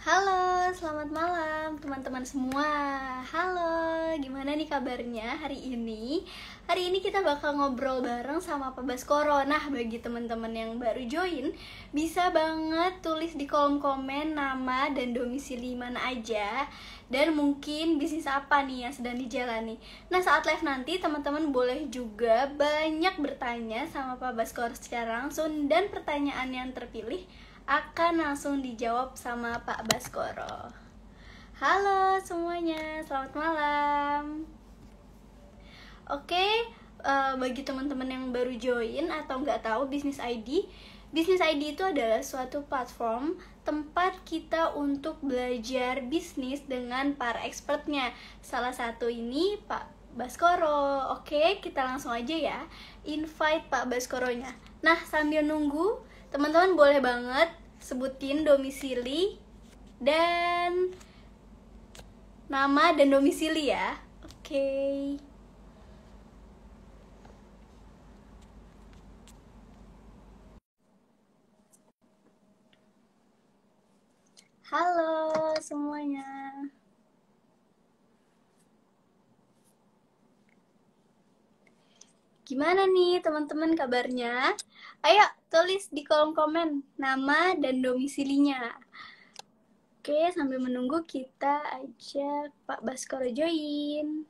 Halo, selamat malam teman-teman semua. Halo, gimana nih kabarnya hari ini? Hari ini kita bakal ngobrol bareng sama Pak Baskoro. Nah, bagi teman-teman yang baru join, bisa banget tulis di kolom komen nama dan domisili mana aja, dan mungkin bisnis apa nih yang sedang dijalani. Nah, saat live nanti teman-teman boleh juga banyak bertanya sama Pak Baskoro secara langsung, dan pertanyaan yang terpilih akan langsung dijawab sama Pak Baskoro. Halo semuanya, selamat malam. Oke, bagi teman-teman yang baru join atau nggak tahu Business ID itu adalah suatu platform tempat kita untuk belajar bisnis dengan para expertnya. Salah satu ini Pak Baskoro. Oke, kita langsung aja ya invite Pak Baskoronya. Nah, sambil nunggu, teman-teman boleh banget sebutin domisili dan nama dan domisili ya. Oke. Halo semuanya. Gimana nih teman-teman kabarnya? Ayo tulis di kolom komen nama dan domisilinya. Oke, sambil menunggu kita ajak Pak Baskoro join.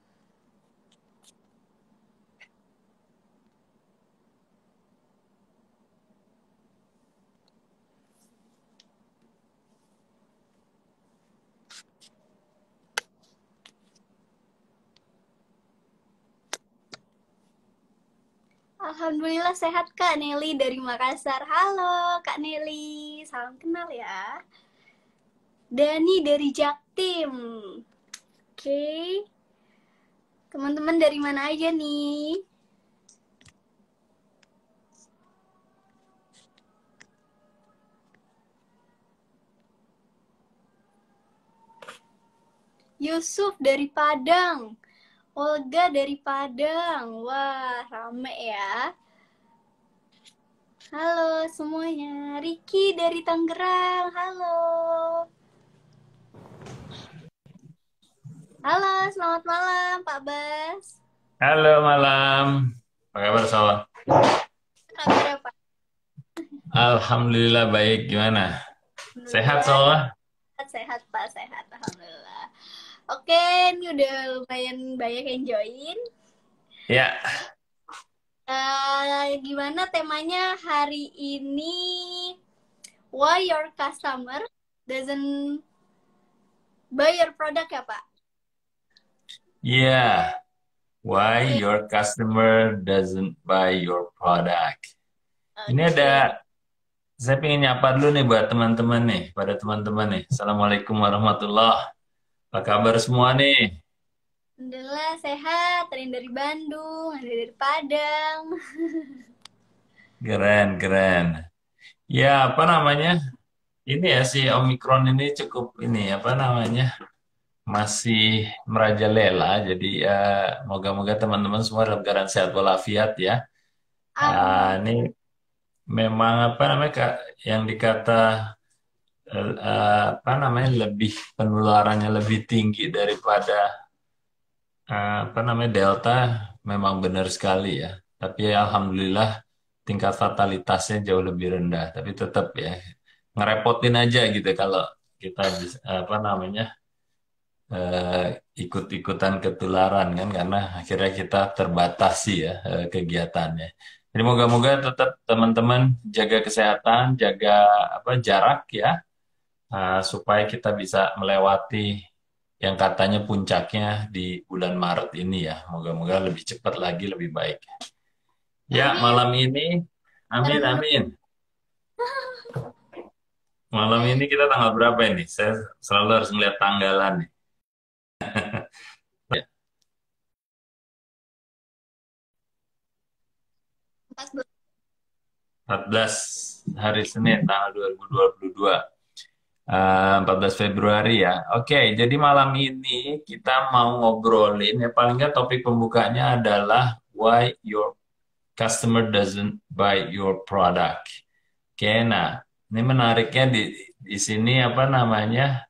Alhamdulillah sehat Kak Nelly dari Makassar. Halo Kak Nelly, salam kenal ya. Dani dari Jaktim. Oke. Teman-teman dari mana aja nih? Yusuf dari Padang. Olga dari Padang. Wah, rame ya. Halo semuanya. Ricky dari Tangerang. Halo. Halo, selamat malam Pak Bas. Halo malam, apa kabar Sawa? Kabar apa? Alhamdulillah baik, gimana? Sehat Alhamdulillah. Sawa? Sehat Pak, sehat. Alhamdulillah. Oke, ini udah lumayan banyak yang join. Ya, Gimana temanya hari ini? Why your customer doesn't buy your product ya Pak? ya. Why Oke, your customer doesn't buy your product? Ini oke. ada, saya pengen nyapa dulu nih buat teman-teman nih, pada teman-teman nih. Assalamualaikum warahmatullah. Apa kabar semua nih? Alhamdulillah sehat. Ada yang dari Bandung, ada dari Padang. Keren, keren. Ya, apa namanya? Ini ya si Omikron ini cukup ini apa namanya? Masih merajalela. Jadi ya moga-moga teman-teman semua dalam keadaan sehat walafiat ya. Amin. Ini memang apa namanya Kak, yang dikata apa namanya lebih penularannya lebih tinggi daripada apa namanya Delta memang benar sekali ya. Tapi ya, alhamdulillah tingkat fatalitasnya jauh lebih rendah. Tapi tetap ya ngerepotin aja gitu kalau kita apa namanya eh, ikut-ikutan ketularan kan karena akhirnya kita terbatasi ya kegiatannya. Jadi moga-moga tetap teman-teman jaga kesehatan, jaga apa jarak ya supaya kita bisa melewati yang katanya puncaknya di bulan Maret ini ya. Moga-moga lebih cepat lagi, lebih baik. Ya, Amin. malam ini, amin, Amin. amin. Malam ini kita tanggal berapa ini? Saya selalu harus melihat tanggalan nih. Ya, 14 hari Senin tanggal 2022. 14 Februari ya. Oke, jadi malam ini kita mau ngobrolin ya paling nggak topik pembukanya adalah why your customer doesn't buy your product. Oke, nah ini menariknya di sini apa namanya?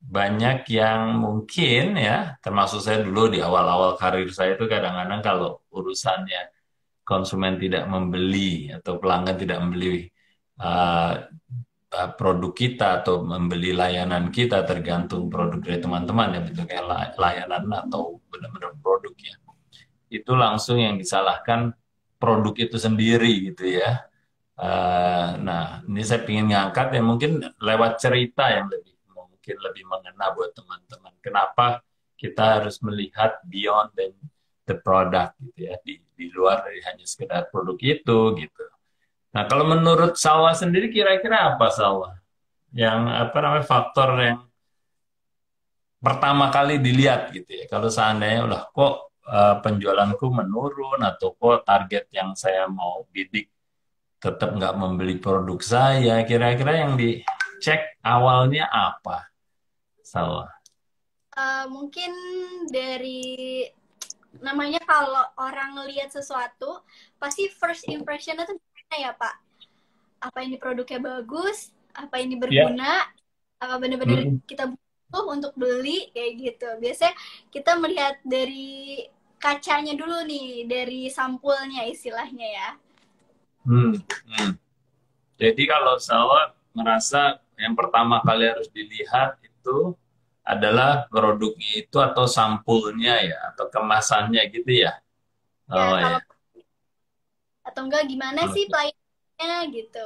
banyak yang mungkin ya, termasuk saya dulu di awal-awal karir saya itu kadang-kadang kalau urusannya konsumen tidak membeli atau pelanggan tidak membeli uh, produk kita atau membeli layanan kita tergantung produk dari teman-teman ya bentuknya layanan atau benar-benar produk ya. Itu langsung yang disalahkan produk itu sendiri gitu ya. Nah, ini saya ingin ngangkat ya mungkin lewat cerita yang lebih mungkin lebih mengena buat teman-teman. Kenapa kita harus melihat beyond the product gitu ya, di luar dari hanya sekedar produk itu gitu. Nah, kalau menurut Salwa sendiri kira-kira apa Salwa? Yang apa namanya faktor yang pertama kali dilihat gitu ya. Kalau seandainya udah kok penjualanku menurun atau kok target yang saya mau bidik tetap nggak membeli produk saya, kira-kira yang dicek awalnya apa? Salwa. Mungkin dari namanya kalau orang ngelihat sesuatu pasti first impression itu gimana ya Pak? Apa ini produknya bagus? Apa ini Ya. berguna? Apa benar-benar Mm-mm. kita butuh untuk beli kayak gitu? Biasanya kita melihat dari kacanya dulu nih, dari sampulnya istilahnya ya. Hmm. Hmm. Jadi kalau Salwa merasa yang pertama kali harus dilihat itu adalah produknya itu atau sampulnya ya atau kemasannya gitu ya. Ya Oh ya. kalau atau enggak gimana sih Oke. pelayanannya gitu.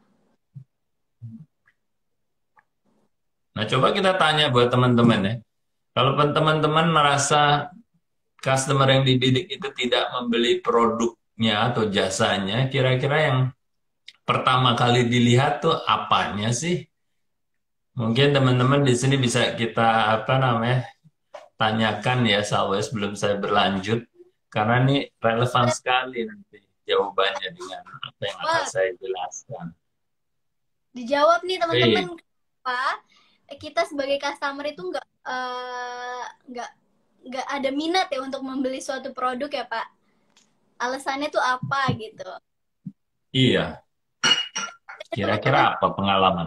Nah, coba kita tanya buat teman-teman ya. Kalau teman-teman merasa customer yang dibidik itu tidak membeli produknya atau jasanya, kira-kira yang pertama kali dilihat tuh apanya sih? Mungkin teman-teman di sini bisa kita apa namanya tanyakan ya, Salwa, sebelum saya berlanjut, karena ini relevan sekali nanti jawabannya dengan apa yang akan Wah, saya jelaskan. dijawab nih teman-teman, Baik, Pak. Kita sebagai customer itu nggak nggak ada minat ya untuk membeli suatu produk ya Pak. Alasannya tuh apa gitu. iya. Jadi Kira-kira teman-teman, apa pengalaman?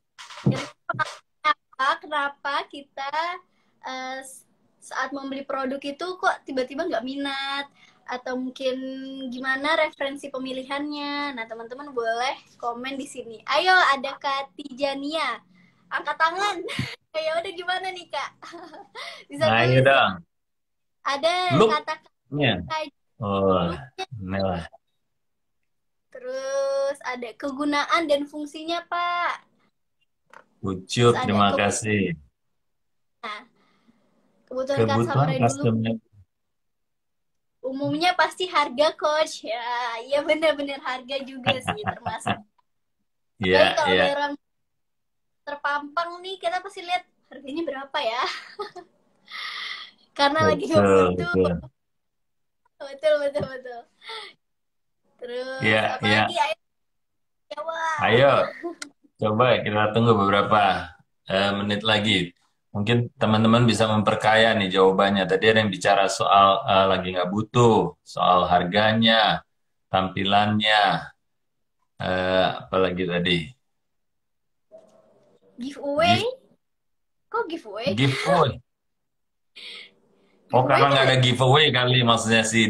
kenapa kita eh, saat membeli produk itu kok tiba-tiba nggak minat atau mungkin gimana referensi pemilihannya. Nah, teman-teman boleh komen di sini. Ayo, ada Kak Tijania. Angkat tangan. Ya udah gimana nih, Kak? Bisa Ayo tulis ya. dong, Ada kata look-nya. kata Oh, look-nya, ini lah. terus ada kegunaan dan fungsinya, Pak. Ucup, Terus ada terima kasih. nah, kebutuhan Kebutuhan customer dulu. customer. Umumnya pasti harga coach ya, iya benar-benar harga juga sih termasuk. Apalagi Iya, kalau iya. barang terpampang nih kita pasti lihat harganya berapa ya, karena lagi nggak Betul, butuh. betul. Betul betul betul. Terus Iya, apalagi iya. ayo jawab. Ayo, coba kita tunggu beberapa menit lagi. Mungkin teman-teman bisa memperkaya nih jawabannya. Tadi ada yang bicara soal lagi nggak butuh, soal harganya, tampilannya, apalagi tadi. Giveaway, Gift, kok giveaway? giveaway. Oh, Giveaway karena kan nggak ada giveaway kali, maksudnya si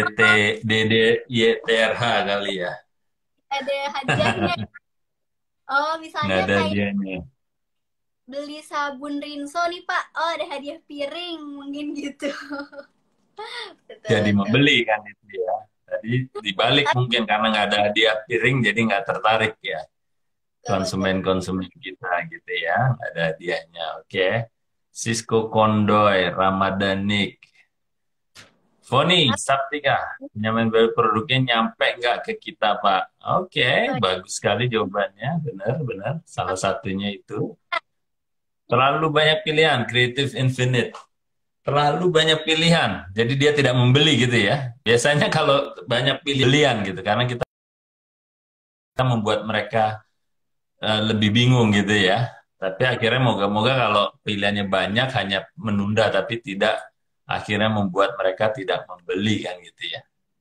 DDYTRH kali ya. ada hadiahnya. Oh Nggak misalnya ada kayak dianya. beli sabun rinso nih Pak, oh ada hadiah piring mungkin gitu. Betul Jadi betul. membeli kan itu ya. Jadi dibalik mungkin karena nggak ada hadiah piring, jadi nggak tertarik ya Betul betul. konsumen-konsumen kita gitu ya. Nggak ada hadiahnya. Oke. Cisco Kondoy, Ramadanik, Foni, Saptika, penyampaian baru produknya nyampe nggak ke kita, Pak? Oke, bagus sekali jawabannya. Benar, benar. Salah satunya itu. Terlalu banyak pilihan, Creative Infinite. Terlalu banyak pilihan, jadi dia tidak membeli gitu ya. Biasanya kalau banyak pilihan gitu, karena kita membuat mereka lebih bingung gitu ya. Tapi akhirnya moga-moga kalau pilihannya banyak hanya menunda tapi tidak akhirnya membuat mereka tidak membeli kan gitu ya.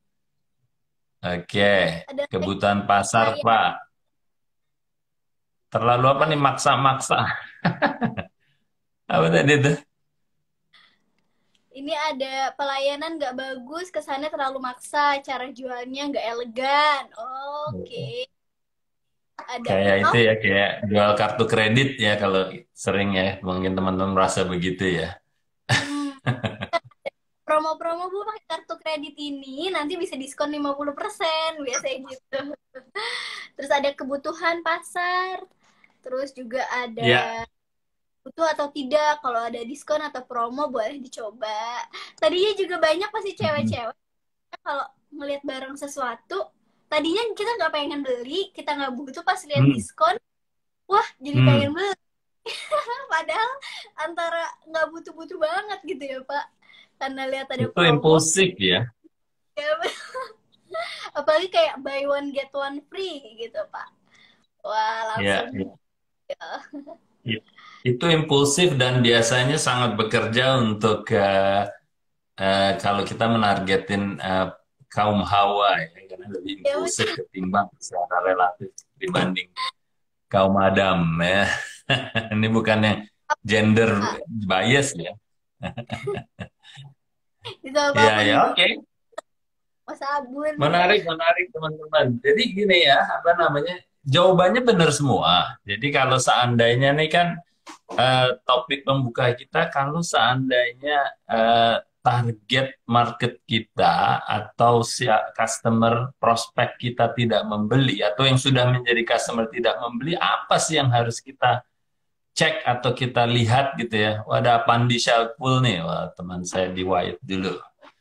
Oke, Ada kebutuhan pasar saya Pak. Terlalu apa nih saya maksa-maksa? Apa tadi tuh? Ini ada pelayanan nggak bagus, kesannya terlalu maksa, cara jualnya nggak elegan. Oke, ada. Kayak itu Oh, ya, kayak jual kartu kredit ya kalau sering ya, mungkin teman-teman merasa begitu ya. hmm, promo-promo bu pakai kartu kredit ini nanti bisa diskon 50% biasanya gitu. Terus ada kebutuhan pasar, terus juga Ya. ada butuh atau tidak, kalau ada diskon atau promo boleh dicoba. Tadinya juga banyak pasti Mm-mm. cewek-cewek kalau ngelihat barang sesuatu, tadinya kita nggak pengen beli, kita nggak butuh, pas lihat Hmm. diskon, wah jadi pengen Hmm. beli. Padahal antara nggak butuh-butuh banget gitu ya Pak, karena lihat ada Itu promo impulsif ya. ya. Apalagi kayak buy one get one free gitu Pak, wah Ya, langsung ya. Itu impulsif dan biasanya sangat bekerja untuk kalau kita menargetin kaum Hawa ya, karena lebih ya. impulsif ketimbang secara relatif dibanding kaum Adam ya. Ini bukannya gender Pak, bias ya. bisa Ya, apapun ya, Bu, oke. mau sabun Menarik, menarik teman-teman. Jadi gini ya, apa namanya? Jawabannya benar semua. Jadi kalau seandainya nih kan topik pembuka kita, kalau seandainya target market kita atau si customer prospek kita tidak membeli atau yang sudah menjadi customer tidak membeli, apa sih yang harus kita cek atau kita lihat gitu ya? Wah, ada Pandi Shalpul nih, wah teman saya di White dulu.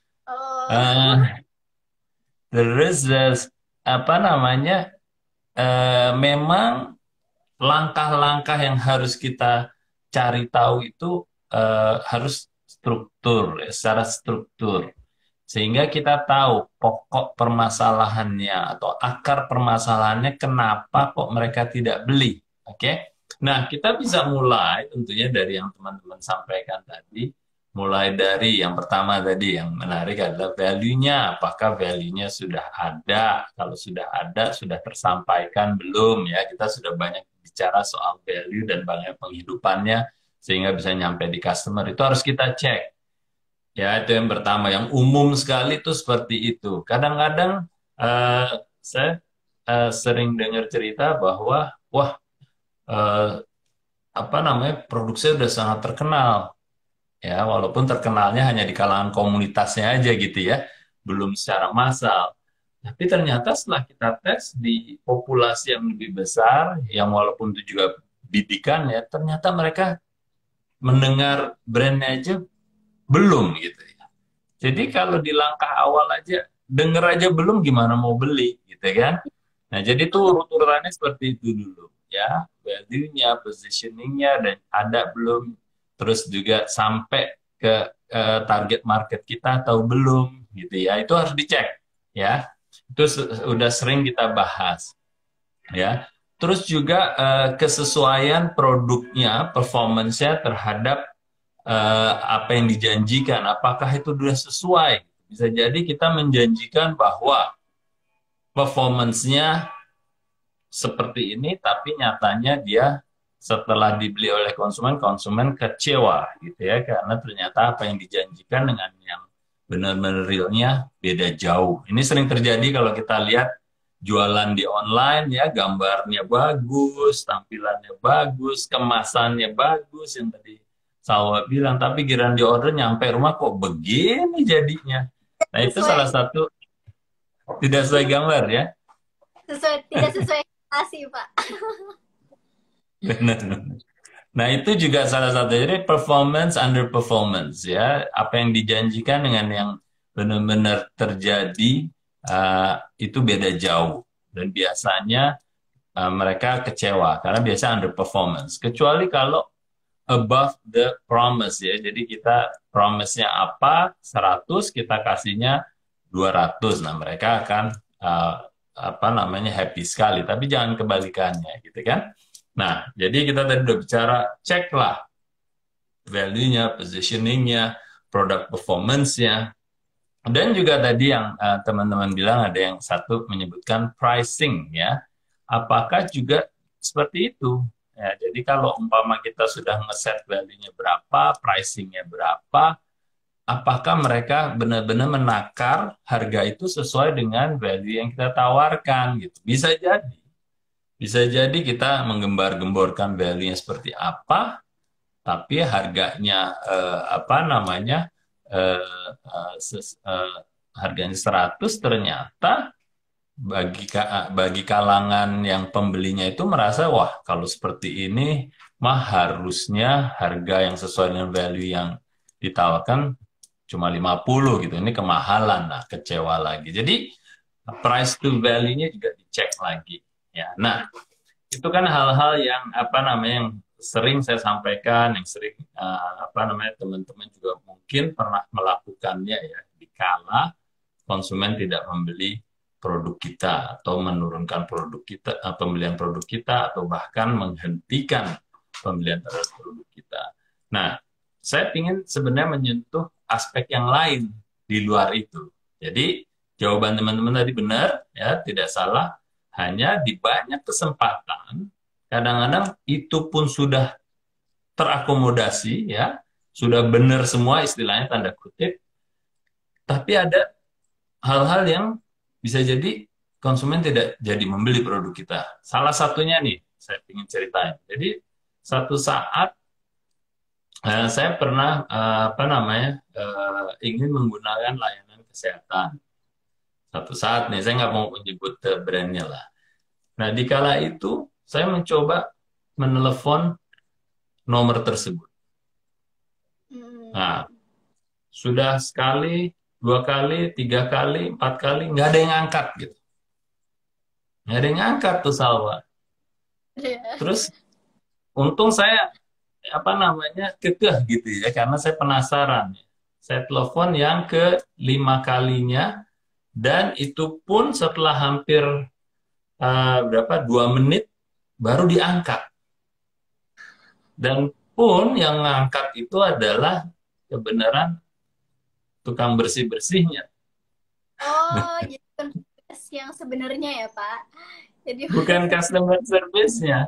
oh. Eh, terus apa namanya? Memang langkah-langkah yang harus kita cari tahu itu harus struktur, ya, secara struktur. Sehingga kita tahu pokok permasalahannya atau akar permasalahannya kenapa kok mereka tidak beli. Oke? Nah, kita bisa mulai tentunya dari yang teman-teman sampaikan tadi. Mulai dari yang pertama tadi yang menarik adalah value-nya. Apakah value-nya sudah ada? Kalau sudah ada, sudah tersampaikan belum ya? Kita sudah banyak bicara soal value dan banyak penghidupannya sehingga bisa nyampe di customer. Itu harus kita cek. Ya, itu yang pertama. Yang umum sekali itu seperti itu. Kadang-kadang eh, saya sering dengar cerita bahwa, wah, eh, apa namanya, produk saya udah sangat terkenal. Ya, walaupun terkenalnya hanya di kalangan komunitasnya aja gitu ya, belum secara massal. Tapi ternyata setelah kita tes di populasi yang lebih besar, yang walaupun itu juga bidikan ya, ternyata mereka mendengar brandnya aja belum gitu ya. Jadi kalau di langkah awal aja, denger aja belum gimana mau beli gitu kan. Nah jadi tuh urut-urutannya seperti itu dulu ya. Value-nya, positioning-nya, dan ada belum. Terus juga sampai ke target market kita atau belum gitu ya. Itu harus dicek ya. Itu udah sering kita bahas ya. Terus juga kesesuaian produknya, performance-nya terhadap apa yang dijanjikan, apakah itu sudah sesuai. Bisa jadi kita menjanjikan bahwa performance-nya seperti ini, tapi nyatanya dia setelah dibeli oleh konsumen, konsumen kecewa gitu ya, karena ternyata apa yang dijanjikan dengan yang benar-benar realnya beda jauh. Ini sering terjadi kalau kita lihat jualan di online ya, gambarnya bagus, tampilannya bagus, kemasannya bagus yang tadi Salwa bilang, tapi giliran di order nyampe rumah kok begini jadinya. Nah, itu Sesuai, salah satu tidak sesuai gambar ya. tidak sesuai ekspektasi Pak. Benar. Nah, itu juga salah satu. Jadi performance underperformance ya. Apa yang dijanjikan dengan yang benar-benar terjadi itu beda jauh. Dan biasanya mereka kecewa karena biasa underperformance. Kecuali kalau above the promise ya. Jadi kita promise-nya apa 100, kita kasihnya 200. Nah, mereka akan uh, apa namanya happy sekali. Tapi jangan kebalikannya gitu kan. Nah, jadi kita tadi udah bicara, ceklah value-nya, positioning-nya, product performance-nya. Dan juga tadi yang teman-teman bilang ada yang satu menyebutkan pricing ya. Apakah juga seperti itu? Ya, jadi kalau umpama kita sudah ngeset value-nya berapa, pricing-nya berapa, apakah mereka benar-benar menakar harga itu sesuai dengan value yang kita tawarkan gitu. Bisa jadi kita menggembar-gemborkan value-nya seperti apa, tapi harganya apa namanya harganya 100 ternyata bagi kalangan yang pembelinya itu merasa wah kalau seperti ini mah harusnya harga yang sesuai dengan value yang ditawarkan cuma 50 gitu. Ini kemahalan, nah kecewa lagi. Jadi price to value-nya juga dicek lagi. Ya, nah itu kan hal-hal yang apa namanya yang sering saya sampaikan, yang sering apa namanya teman-teman juga mungkin pernah melakukannya ya, dikala konsumen tidak membeli produk kita atau menurunkan produk kita, pembelian produk kita atau bahkan menghentikan pembelian terhadap produk kita. Nah, saya ingin sebenarnya menyentuh aspek yang lain di luar itu. Jadi jawaban teman-teman tadi benar, ya tidak salah. Hanya di banyak kesempatan, kadang-kadang itu pun sudah terakomodasi, ya sudah benar semua istilahnya tanda kutip, tapi ada hal-hal yang bisa jadi konsumen tidak jadi membeli produk kita. Salah satunya nih, saya ingin ceritain. Jadi satu saat saya pernah apa namanya ingin menggunakan layanan kesehatan. Satu saat nih, saya nggak mau menyebut brandnya lah. Nah, di kala itu saya mencoba menelepon nomor tersebut. Nah, sudah sekali, 2 kali, 3 kali, 4 kali, nggak ada yang angkat gitu. Nggak ada yang angkat tuh Salwa. Terus untung saya apa namanya kekeh gitu ya, karena saya penasaran. Saya telepon yang ke-5 kalinya, dan itu pun setelah hampir berapa 2 menit baru diangkat. Dan pun yang ngangkat itu adalah kebenaran tukang bersih-bersihnya. Oh, jadi yang sebenarnya ya Pak. Jadi Bukan customer service-nya.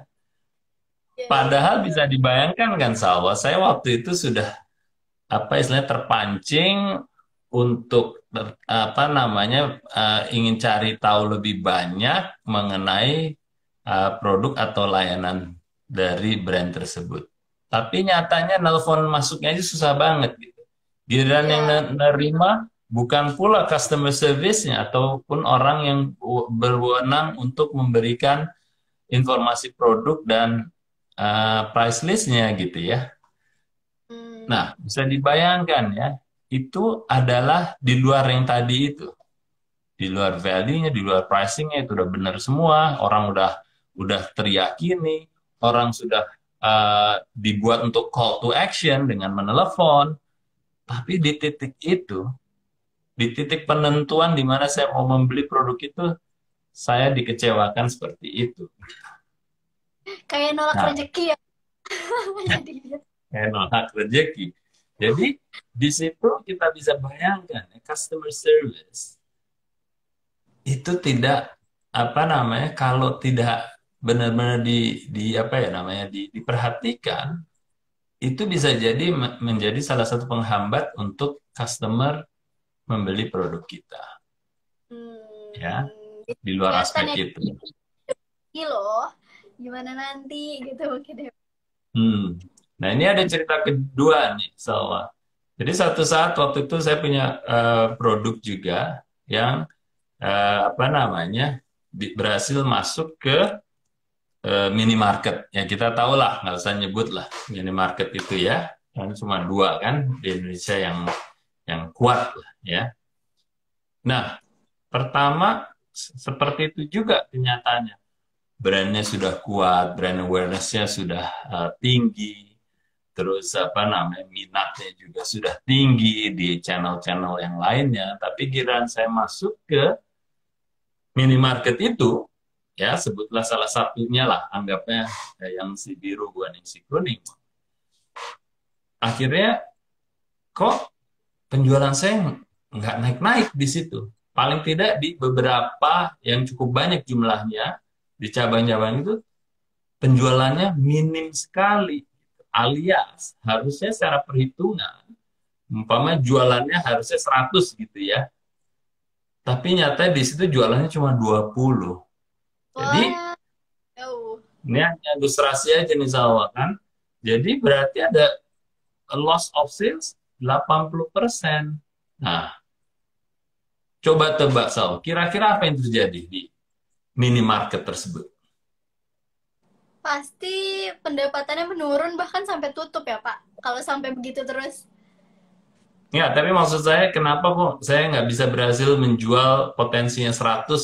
Padahal bisa dibayangkan kan Salwa, saya waktu itu sudah apa istilahnya terpancing untuk apa namanya ingin cari tahu lebih banyak mengenai produk atau layanan dari brand tersebut. Tapi nyatanya nelpon masuknya aja susah banget gitu. Giliran yang nerima bukan pula customer service-nya ataupun orang yang berwenang untuk memberikan informasi produk dan price list-nya gitu ya. Nah, bisa dibayangkan ya, itu adalah di luar yang tadi itu. Di luar value-nya, di luar pricing-nya itu udah benar semua, orang udah teriyakini, orang sudah dibuat untuk call to action dengan menelepon, tapi di titik itu, di titik penentuan di mana saya mau membeli produk itu, saya dikecewakan seperti itu. kayak nolak rezeki ya. Kayak nolak rezeki. Jadi di situ kita bisa bayangkan customer service itu tidak apa namanya kalau tidak benar-benar di apa ya namanya diperhatikan, itu bisa jadi menjadi salah satu penghambat untuk customer membeli produk kita. Ya, di luar aspek itu. Loh, gimana nanti gitu mungkin ya. Nah, ini ada cerita kedua nih, Salwa. Jadi satu saat waktu itu saya punya produk juga yang apa namanya berhasil masuk ke minimarket. Ya kita tahu lah, nggak usah nyebut lah minimarket itu ya. Kan cuma 2 kan di Indonesia yang kuat lah ya. Nah, pertama seperti itu juga kenyataannya. Brandnya sudah kuat, brand awareness-nya sudah tinggi, terus apa namanya minatnya juga sudah tinggi di channel-channel yang lainnya. Tapi giliran saya masuk ke minimarket itu, ya sebutlah salah satunya lah, anggapnya yang si biru bukan yang si kuning. Akhirnya kok penjualan saya nggak naik-naik di situ. Paling tidak di beberapa yang cukup banyak jumlahnya, di cabang-cabang itu penjualannya minim sekali. Alias, harusnya secara perhitungan, umpama jualannya harusnya 100 gitu ya. Tapi nyata di situ jualannya cuma 20. Jadi Wah, jauh. ini hanya ilustrasi aja nih Salwa kan. Jadi berarti ada loss of sales 80%. Nah, coba tebak Salwa, kira-kira apa yang terjadi di minimarket tersebut? Pasti pendapatannya menurun bahkan sampai tutup ya Pak. Kalau sampai begitu terus. Ya, tapi maksud saya kenapa kok saya nggak bisa berhasil menjual potensinya 100,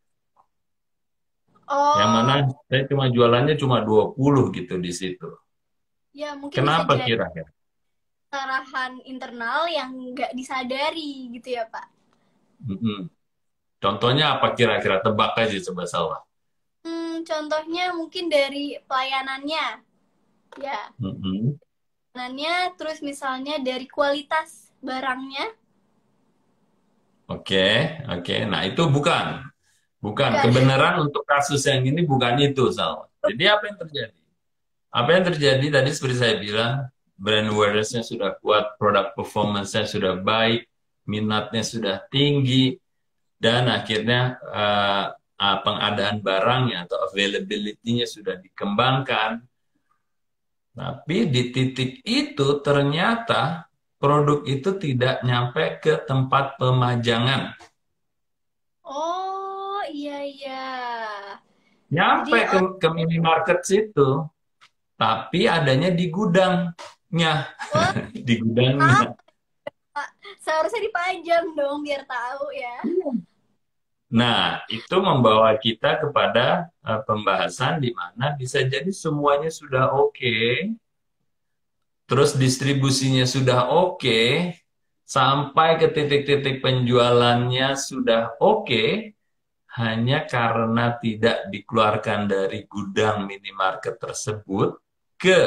yang mana Oh, saya cuma jualannya cuma 20 gitu di situ. ya mungkin bisa Kenapa jadi kira-kira? kesalahan internal yang nggak disadari gitu ya Pak. Mm-mm. Contohnya apa kira-kira? Tebak aja coba Salwa. Contohnya mungkin dari pelayanannya. Ya, Mm-mm. pelayanannya terus misalnya dari kualitas barangnya. Oke, oke. Nah, itu bukan. Bukan. Bukan. Kebenaran untuk kasus yang ini bukan itu, Salwa. Jadi apa yang terjadi? Apa yang terjadi tadi seperti saya bilang, brand awareness-nya sudah kuat, produk performance-nya sudah baik, minatnya sudah tinggi, dan akhirnya pengadaan barangnya atau availability-nya sudah dikembangkan. Tapi di titik itu ternyata produk itu tidak nyampe ke tempat pemajangan. Oh, iya iya. Nyampe Jadi ke minimarket situ, tapi adanya di gudangnya. oh, Di gudangnya. ah, seharusnya dipajang dong biar tahu ya. Nah, itu membawa kita kepada pembahasan di mana bisa jadi semuanya sudah oke, terus distribusinya sudah oke, sampai ke titik-titik penjualannya sudah oke, hanya karena tidak dikeluarkan dari gudang minimarket tersebut ke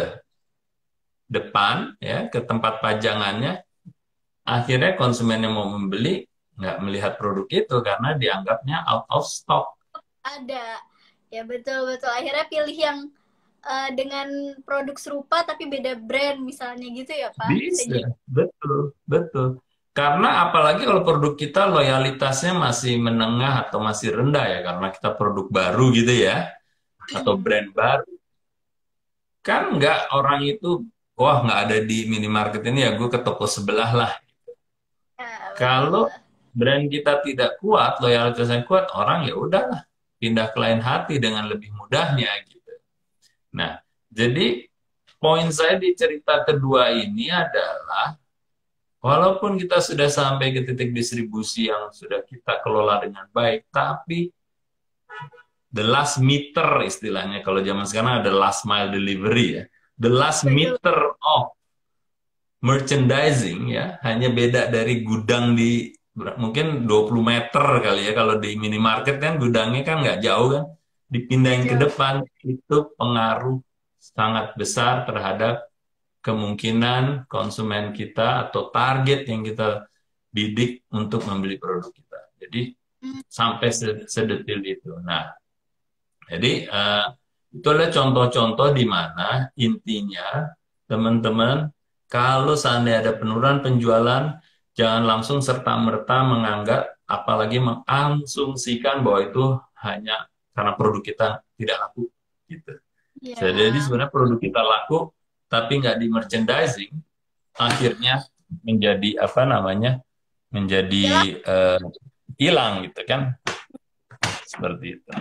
depan, ya, ke tempat pajangannya, akhirnya konsumen yang mau membeli nggak melihat produk itu karena dianggapnya out of stock. Ada. Ya betul betul. Akhirnya pilih yang dengan produk serupa tapi beda brand misalnya gitu ya Pak. Bisa Bisa, jadi. betul, betul. Karena apalagi kalau produk kita loyalitasnya masih menengah atau masih rendah ya, karena kita produk baru gitu ya, atau Hmm. brand baru. Kan nggak orang itu, wah nggak ada di minimarket ini ya, gue ke toko sebelah lah. Ya, Kalau betul. brand kita tidak kuat, loyalitasnya kuat, orang ya udahlah, pindah ke lain hati dengan lebih mudahnya gitu. Nah, jadi poin saya di cerita kedua ini adalah walaupun kita sudah sampai ke titik distribusi yang sudah kita kelola dengan baik, tapi the last meter istilahnya, kalau zaman sekarang ada last mile delivery ya, the last Betul. meter of merchandising ya, hanya beda dari gudang di mungkin 20 meter kali ya, kalau di minimarket kan gudangnya kan nggak jauh kan, dipindahin ke Jauh. depan, itu pengaruh sangat besar terhadap kemungkinan konsumen kita atau target yang kita bidik untuk membeli produk kita. Jadi Hmm. sampai sedetil itu. Nah, jadi itu adalah contoh-contoh di mana intinya teman-teman kalau seandainya ada penurunan penjualan, jangan langsung serta-merta menganggap apalagi mengasumsikan bahwa itu hanya karena produk kita tidak laku gitu. Jadi Ya. sebenarnya produk kita laku tapi nggak di merchandising, akhirnya menjadi apa namanya, menjadi Jelas. hilang gitu kan, seperti itu.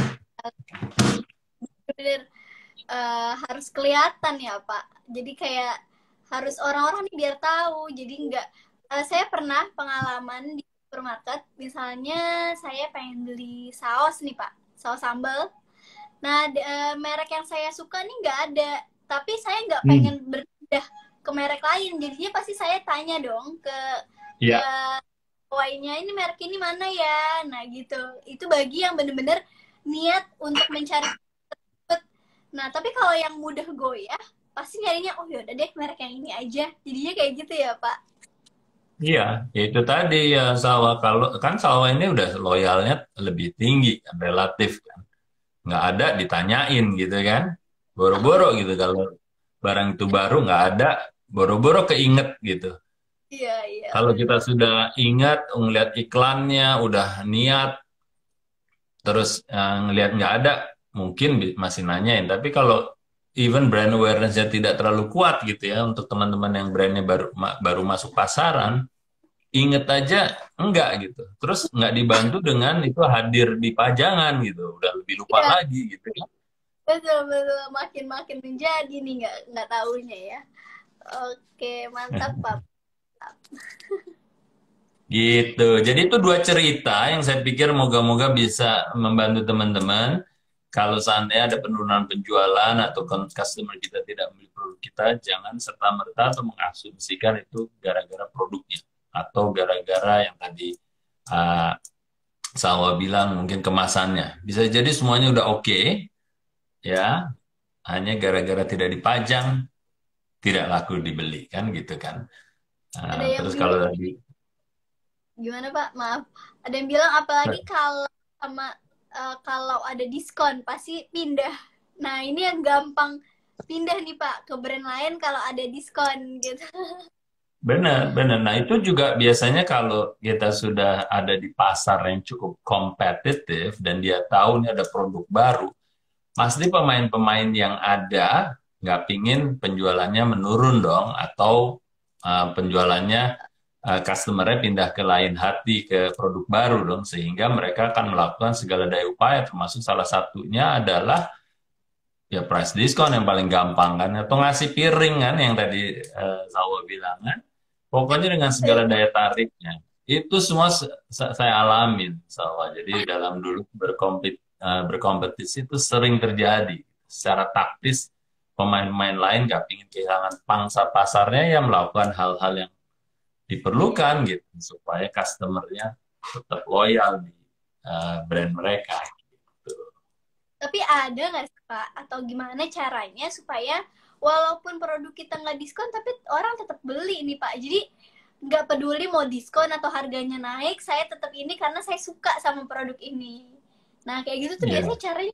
Bener. Harus kelihatan ya Pak. Jadi kayak harus orang-orang nih biar tahu. Jadi nggak. Saya pernah pengalaman di supermarket. Misalnya saya pengen beli saus nih Pak, saus sambal. Nah, merek yang saya suka nih nggak ada. Tapi saya nggak Hmm. pengen berpindah ke merek lain. Jadinya pasti saya tanya dong ke Ya, pegawainya, ini merek ini mana ya? Nah gitu. Itu bagi yang bener-bener niat untuk mencari. Nah, tapi kalau yang mudah goyah, pasti nyarinya, oh yaudah deh merek yang ini aja. Jadinya kayak gitu ya, Pak. iya, ya itu tadi ya Salwa, kalau kan Salwa ini udah loyalnya lebih tinggi kan, relatif kan, nggak ada ditanyain gitu kan. Aku Boro-boro gitu kalau barang itu baru nggak ada, boro-boro keinget gitu. iya iya Kalau kita bener. sudah ingat, ngeliat iklannya, udah niat, terus ngeliat nggak ada, mungkin masih nanyain. Tapi kalau even brand awareness-nya tidak terlalu kuat gitu ya, untuk teman-teman yang brandnya baru masuk pasaran, inget aja enggak gitu. Terus nggak dibantu dengan itu hadir di pajangan gitu, udah lebih lupa Iya lagi gitu ya. betul betul makin makin menjadi nih nggak tahunya ya. Oke mantap Pak. Gitu. Jadi itu dua cerita yang saya pikir moga-moga bisa membantu teman-teman. Kalau seandainya ada penurunan penjualan atau customer kita tidak membeli produk kita, jangan serta-merta atau mengasumsikan itu gara-gara produknya atau gara-gara yang tadi uh, Salwa bilang mungkin kemasannya. Bisa jadi semuanya udah oke, ya, hanya gara-gara tidak dipajang, tidak laku dibeli kan gitu kan. Ada yang Terus kalau bilang tadi gimana Pak? Maaf. Ada yang bilang apalagi kalau sama kalau ada diskon pasti pindah. Nah, ini yang gampang pindah nih Pak ke brand lain kalau ada diskon gitu. benar, benar. Nah, itu juga biasanya kalau kita sudah ada di pasar yang cukup kompetitif dan dia tahu nih ada produk baru, pasti pemain-pemain yang ada nggak pingin penjualannya menurun dong, atau penjualannya customer-nya pindah ke lain hati ke produk baru dong, sehingga mereka akan melakukan segala daya upaya, termasuk salah satunya adalah ya price diskon yang paling gampang kan, atau ngasih piring kan yang tadi Sawo bilang kan. Pokoknya dengan segala daya tariknya. Itu semua saya alamin, Salwa. Jadi dalam dulu berkompetisi itu sering terjadi. Secara taktis, pemain-pemain lain nggak ingin kehilangan pangsa pasarnya, ya melakukan hal-hal yang diperlukan gitu, supaya customernya tetap loyal di brand mereka. Gitu. Tapi ada nggak sih Pak? Atau gimana caranya supaya walaupun produk kita nggak diskon, tapi orang tetap beli nih Pak. Jadi nggak peduli mau diskon atau harganya naik, saya tetap ini karena saya suka sama produk ini. Nah kayak gitu tuh biasanya Ya. caranya.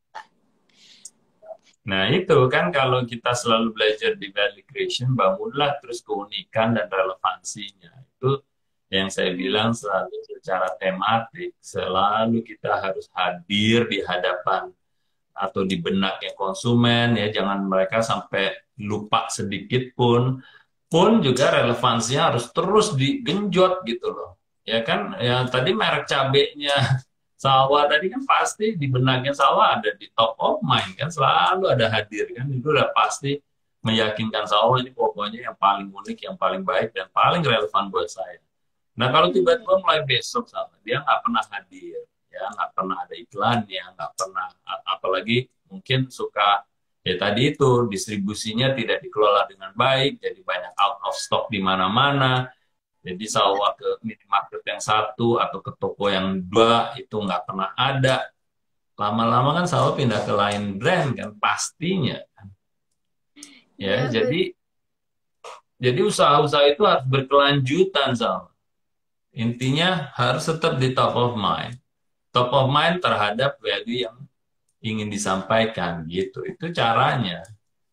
Nah, itu kan kalau kita selalu belajar di value creation, bangunlah terus keunikan dan relevansinya. Itu yang saya bilang selalu secara tematik, selalu kita harus hadir di hadapan atau di benaknya konsumen, ya jangan mereka sampai lupa sedikit pun juga relevansinya harus terus digenjot gitu loh. Ya kan, ya tadi merek cabenya sawah tadi kan pasti di benaknya sawah ada di top of mind kan, selalu ada hadir kan, itu udah pasti meyakinkan sawah ini pokoknya yang paling unik, yang paling baik dan paling relevan buat saya. Nah kalau Hmm, tiba-tiba mulai besok sama dia nggak pernah hadir, ya nggak pernah ada iklannya, nggak pernah, apalagi mungkin suka ya tadi itu distribusinya tidak dikelola dengan baik, jadi banyak out of stock di mana-mana. Jadi iya. sawa ke minimarket yang satu atau ke toko yang dua itu nggak pernah ada. Lama-lama kan sawa pindah ke lain brand kan pastinya. Ya, Iya, jadi usaha-usaha itu harus berkelanjutan sama. Intinya harus tetap di top of mind. Top of mind terhadap value yang ingin disampaikan gitu. Itu caranya.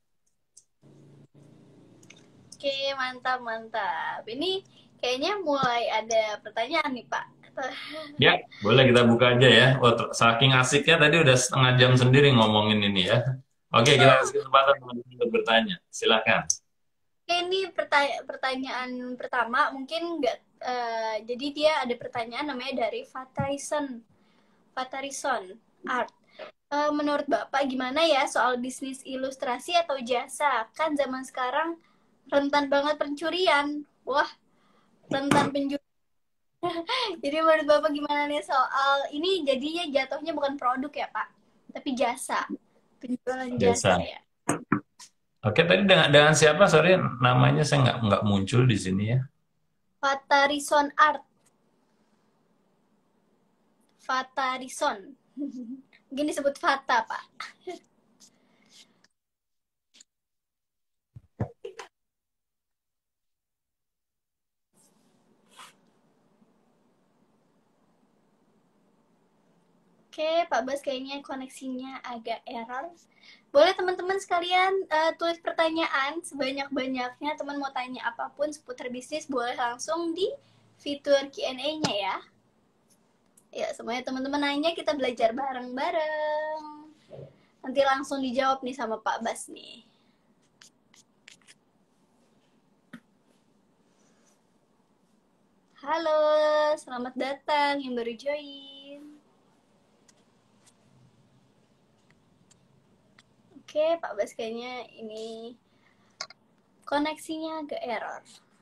oke, mantap, mantap. Ini kayaknya mulai ada pertanyaan nih, Pak. Ya, boleh kita buka aja ya. Oh, saking asiknya tadi udah setengah jam sendiri ngomongin ini ya. Oke, kita kasih kesempatan teman-teman untuk bertanya. Silakan. Oke, ini pertanyaan pertama, mungkin nggak, jadi dia ada pertanyaan namanya dari Fatarison Art. Menurut Bapak gimana ya soal bisnis ilustrasi atau jasa? Kan zaman sekarang rentan banget pencurian. Wah, rentan pencurian. Jadi menurut Bapak gimana nih soal ini jadinya jatuhnya bukan produk ya Pak, tapi jasa, penjualan jasa Biasa. ya. Oke, tadi dengan siapa? Sorry, namanya saya nggak muncul di sini ya. Fatarison Art, Fatarison. Mungkin disebut Fata Pak. Oke, Pak Bas kayaknya koneksinya agak error. Boleh teman-teman sekalian tulis pertanyaan sebanyak-banyaknya. Teman mau tanya apapun seputar bisnis, boleh langsung di fitur Q&A-nya ya. Ya, semuanya teman-teman nanya, kita belajar bareng-bareng. Nanti langsung dijawab nih sama Pak Bas nih. Halo, selamat datang yang baru join. Oke, Pak Bas kayaknya ini koneksinya agak error.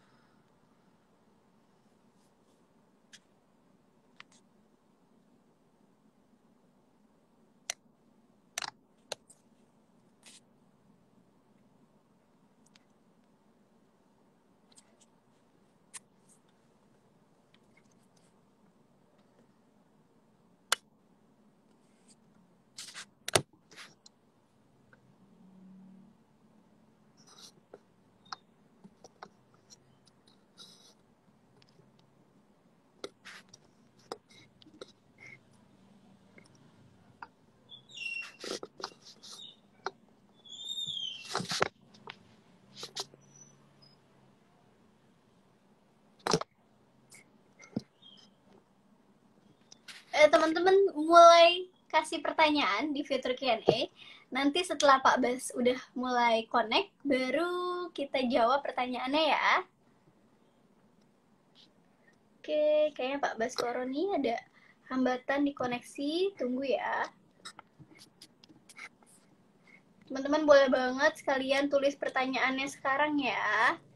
Teman-teman mulai kasih pertanyaan di fitur Q&A. Nanti setelah Pak Bas udah mulai connect, baru kita jawab pertanyaannya ya. Oke, kayaknya Pak Bas Koroni ada hambatan di koneksi. Tunggu ya. Teman-teman boleh banget sekalian tulis pertanyaannya sekarang ya.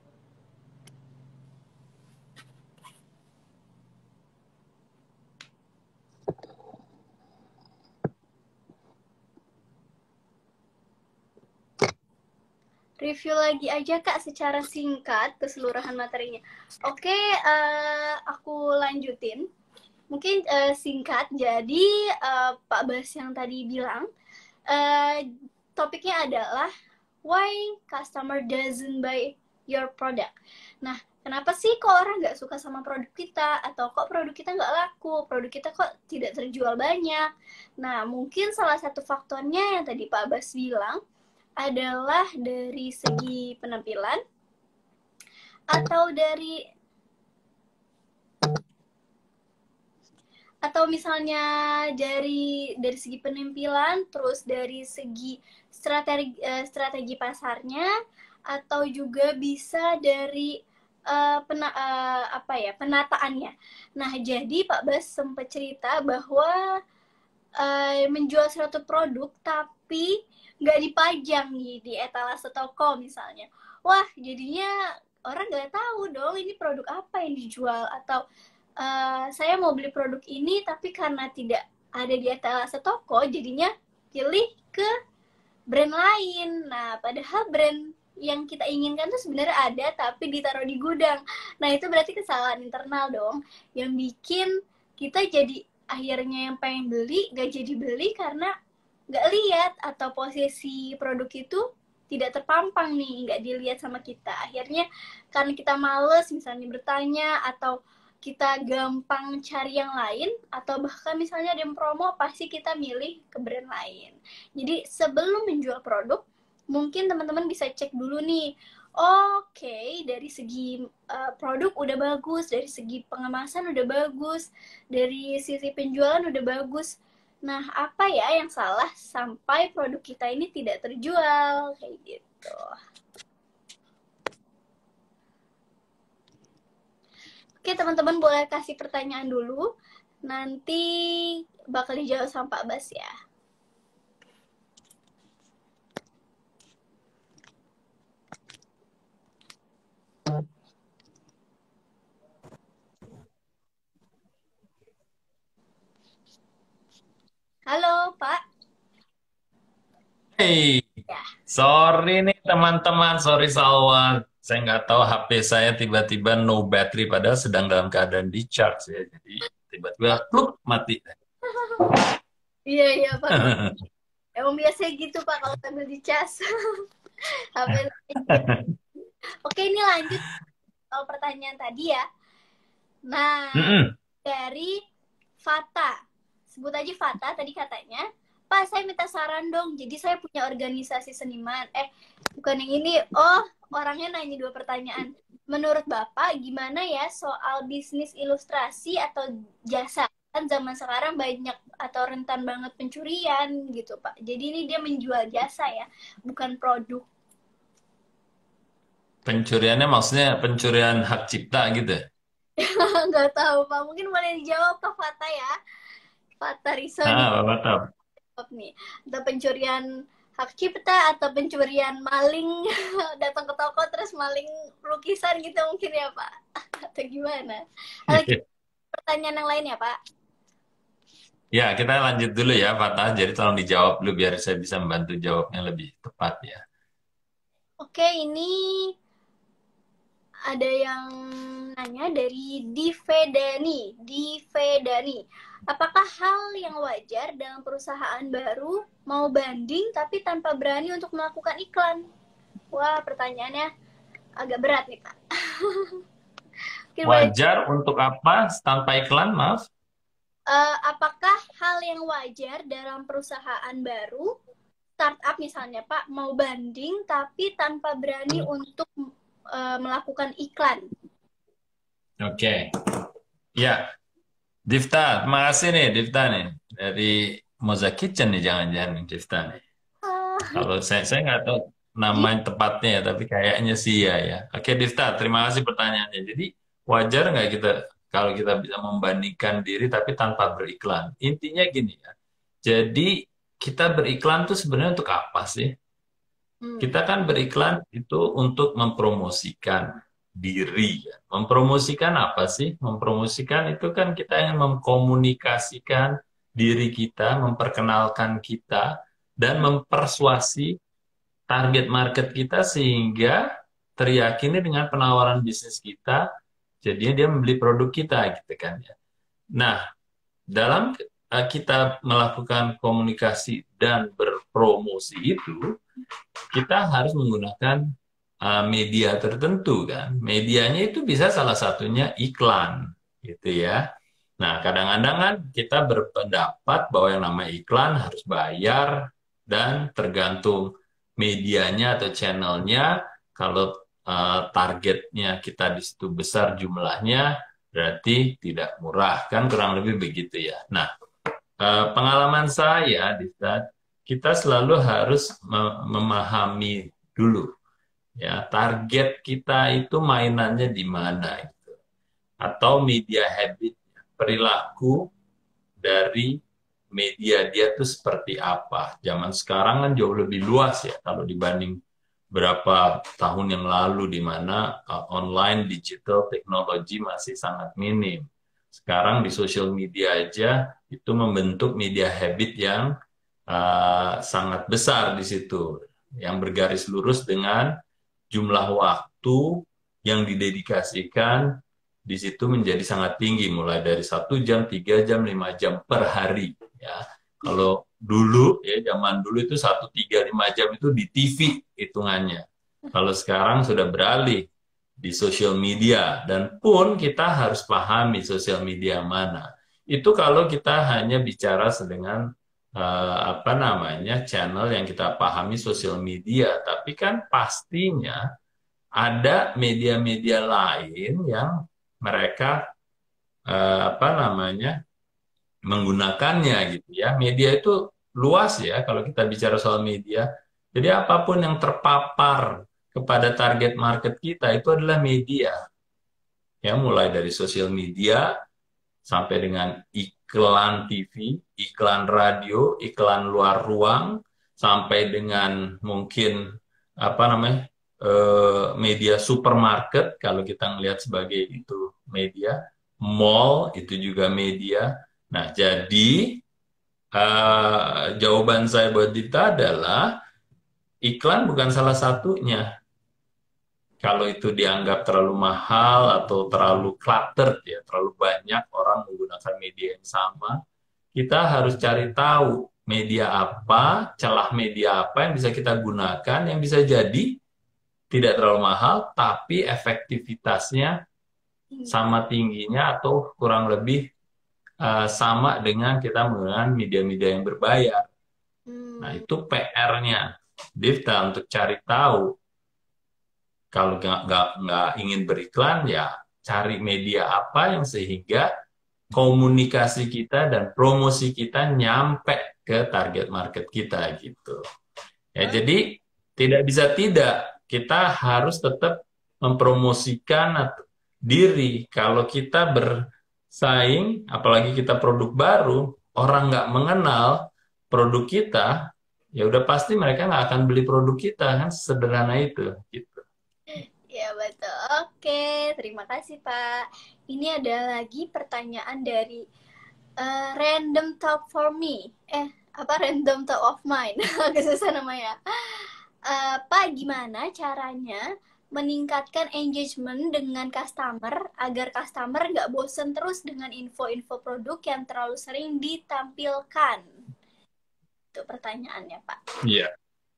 Review lagi aja Kak secara singkat keseluruhan materinya. Oke, aku lanjutin. Mungkin singkat, jadi Pak Bas yang tadi bilang, topiknya adalah why customer doesn't buy your product. Nah, kenapa sih kok orang nggak suka sama produk kita? Atau kok produk kita nggak laku? Produk kita kok tidak terjual banyak? Nah, mungkin salah satu faktornya yang tadi Pak Bas bilang adalah dari segi penampilan atau misalnya dari segi penampilan, terus dari segi strategi pasarnya, atau juga bisa dari penataannya. Nah, jadi Pak Bas sempat cerita bahwa menjual suatu produk tapi nggak dipajang nih di etalase toko misalnya. Wah, jadinya orang nggak tahu dong ini produk apa yang dijual, atau saya mau beli produk ini tapi karena tidak ada di etalase toko, jadinya pilih ke brand lain. Nah, padahal brand yang kita inginkan tuh sebenarnya ada tapi ditaruh di gudang. Nah, itu berarti kesalahan internal dong yang bikin kita jadi akhirnya yang pengen beli gak jadi beli karena nggak lihat, atau posisi produk itu tidak terpampang nih, nggak dilihat sama kita. Akhirnya karena kita males misalnya bertanya, atau kita gampang cari yang lain, atau bahkan misalnya ada yang promo pasti kita milih ke brand lain. Jadi sebelum menjual produk, mungkin teman-teman bisa cek dulu nih, oke, dari segi produk udah bagus, dari segi pengemasan udah bagus, dari sisi penjualan udah bagus. Nah, apa ya yang salah sampai produk kita ini tidak terjual? Kayak gitu. Oke, teman-teman boleh kasih pertanyaan dulu. Nanti bakal dijawab sama Pak Bas ya. Halo, Pak. Hey, Ya. sorry nih teman-teman, sorry Salwan. Saya nggak tahu HP saya tiba-tiba no battery, padahal sedang dalam keadaan di charge ya. Jadi tiba-tiba pluk mati. Iya, iya, Pak. Emang biasanya gitu, Pak, kalau sambil dicas. HP. Oke, ini lanjut soal pertanyaan tadi ya. Nah, Mm-mm. dari Fata. sebut aja Fata tadi katanya, Pak saya minta saran dong, jadi saya punya organisasi seniman. Bukan yang ini, oh orangnya nanya 2 pertanyaan. Menurut Bapak gimana ya soal bisnis ilustrasi atau jasa? Kan zaman sekarang banyak atau rentan banget pencurian gitu Pak. Jadi ini dia menjual jasa ya, bukan produk. Pencuriannya maksudnya pencurian hak cipta gitu ya? Nggak tahu Pak, mungkin boleh dijawab Pak Fata ya. Fata Rison nih Bapak tahu. nih. Atau pencurian hak cipta atau pencurian maling datang ke toko terus maling lukisan gitu mungkin ya Pak. Atau gimana? Atau kita pertanyaan yang lain ya Pak? Ya, kita lanjut dulu ya, Fatah. Jadi tolong dijawab dulu biar saya bisa membantu jawabnya lebih tepat ya. Oke, ini ada yang nanya dari Divedani. Divedani. Apakah hal yang wajar dalam perusahaan baru mau banding tapi tanpa berani untuk melakukan iklan? Wah, pertanyaannya agak berat nih, Pak. Wajar untuk apa tanpa iklan, maaf? Apakah hal yang wajar dalam perusahaan baru, startup misalnya, Pak, mau banding tapi tanpa berani untuk melakukan iklan? Oke. Ya, Difta, terima kasih nih, Difta nih. Dari Moza Kitchen nih, jangan-jangan nih, Difta nih. Kalau saya nggak tahu nama tepatnya ya, tapi kayaknya sih ya. Oke, Difta, terima kasih pertanyaannya. Jadi, wajar nggak kita kalau kita bisa membandingkan diri tapi tanpa beriklan? Intinya gini ya. Jadi, kita beriklan tuh sebenarnya untuk apa sih? Kita kan beriklan itu untuk mempromosikan diri. Mempromosikan apa sih? Mempromosikan itu kan kita yang mengkomunikasikan diri kita, memperkenalkan kita, dan mempersuasi target market kita sehingga teryakini dengan penawaran bisnis kita, jadinya dia membeli produk kita gitu kan ya. Nah, dalam kita melakukan komunikasi dan berpromosi itu, kita harus menggunakan media tertentu kan. Medianya itu bisa salah satunya iklan, gitu ya. Nah, kadang-kadang kan kita berpendapat bahwa yang namanya iklan harus bayar dan tergantung medianya atau channelnya. Kalau targetnya kita di situ besar jumlahnya, berarti tidak murah kan, kurang lebih begitu ya. Nah, pengalaman saya di saat kita selalu harus memahami dulu ya target kita itu mainannya di mana gitu. Atau media habit, perilaku dari media dia itu seperti apa. Zaman sekarang kan jauh lebih luas ya kalau dibanding berapa tahun yang lalu di mana online digital teknologi masih sangat minim. Sekarang di sosial media aja itu membentuk media habit yang sangat besar di situ, yang bergaris lurus dengan jumlah waktu yang didedikasikan di situ menjadi sangat tinggi, mulai dari 1 jam, 3 jam, 5 jam per hari. Ya, kalau dulu ya zaman dulu itu 1, 3, 5 jam itu di TV hitungannya. Kalau sekarang sudah beralih di sosial media, dan pun kita harus pahami sosial media mana. Itu kalau kita hanya bicara dengan apa namanya channel yang kita pahami sosial media, tapi kan pastinya ada media-media lain yang mereka apa namanya menggunakannya gitu ya. Media itu luas ya kalau kita bicara soal media. Jadi apapun yang terpapar kepada target market kita itu adalah media. Ya, mulai dari sosial media sampai dengan iklan TV, iklan radio, iklan luar ruang, sampai dengan mungkin apa namanya media supermarket kalau kita melihat sebagai itu media, mall itu juga media. Nah, jadi jawaban saya buat Dita adalah iklan bukan salah satunya. Kalau itu dianggap terlalu mahal atau terlalu cluttered ya, terlalu banyak orang menggunakan media yang sama, kita harus cari tahu media apa, celah media apa yang bisa kita gunakan, yang bisa jadi tidak terlalu mahal, tapi efektivitasnya sama tingginya atau kurang lebih sama dengan kita menggunakan media-media yang berbayar. Nah, Hmm. itu PR-nya Divta untuk cari tahu. Kalau nggak ingin beriklan, ya cari media apa yang sehingga komunikasi kita dan promosi kita nyampe ke target market kita gitu. Ya, Oh, jadi tidak bisa tidak, kita harus tetap mempromosikan diri. Kalau kita bersaing, apalagi kita produk baru, orang nggak mengenal produk kita, ya udah pasti mereka nggak akan beli produk kita, kan sederhana itu. Gitu. ya betul. Oke, terima kasih Pak. Ini ada lagi pertanyaan dari random talk for me. Apa random talk of mine? Agak susah namanya. Pak, gimana caranya meningkatkan engagement dengan customer agar customer nggak bosen terus dengan info-info produk yang terlalu sering ditampilkan? Itu pertanyaannya, Pak. Iya.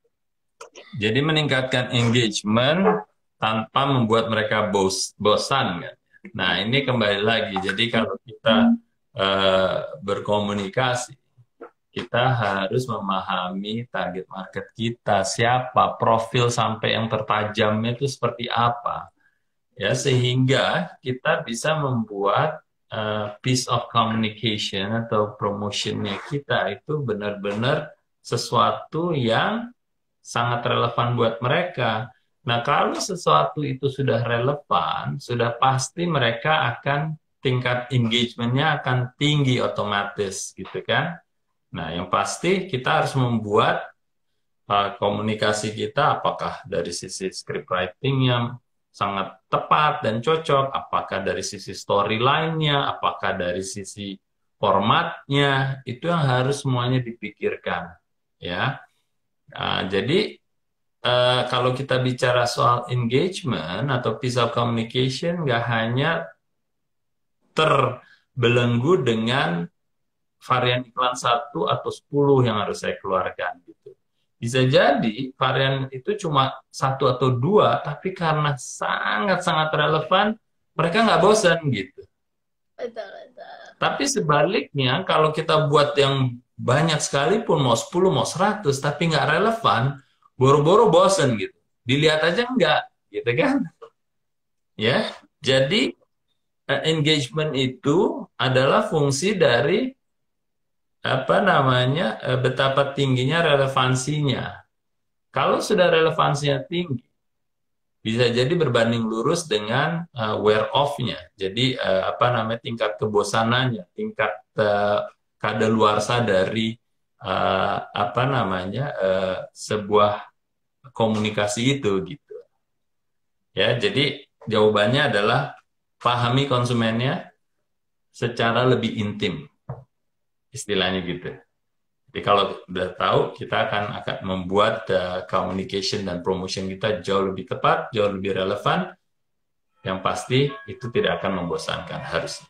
Jadi meningkatkan engagement tanpa membuat mereka bosan kan. Nah, ini kembali lagi. Jadi kalau kita berkomunikasi, kita harus memahami target market kita, siapa, profil sampai yang tertajamnya itu seperti apa. Ya, sehingga kita bisa membuat piece of communication atau promotionnya kita itu benar-benar sesuatu yang sangat relevan buat mereka. Nah, kalau sesuatu itu sudah relevan, sudah pasti mereka akan tingkat engagementnya akan tinggi otomatis, gitu kan? Nah, yang pasti kita harus membuat komunikasi kita, apakah dari sisi script writing yang sangat tepat dan cocok, apakah dari sisi storyline-nya, apakah dari sisi formatnya, itu yang harus semuanya dipikirkan, ya. Jadi kalau kita bicara soal engagement atau piece of communication, nggak hanya terbelenggu dengan varian iklan 1 atau 10 yang harus saya keluarkan gitu. Bisa jadi varian itu cuma 1 atau 2, tapi karena sangat-sangat relevan, mereka nggak bosan gitu. Betul, betul. Tapi sebaliknya, kalau kita buat yang banyak sekalipun, mau 10, mau 100, tapi nggak relevan, boro-boro bosen gitu. Dilihat aja nggak, gitu kan? Ya, jadi engagement itu adalah fungsi dari apa namanya betapa tingginya relevansinya. Kalau sudah relevansinya tinggi, bisa jadi berbanding lurus dengan wear off-nya. Jadi apa namanya tingkat kebosanannya, tingkat kadaluarsa dari apa namanya sebuah komunikasi itu gitu. Ya, jadi jawabannya adalah pahami konsumennya secara lebih intim, istilahnya gitu. Jadi kalau udah tahu, kita akan membuat communication dan promotion kita jauh lebih tepat, jauh lebih relevan. Yang pasti itu tidak akan membosankan harusnya.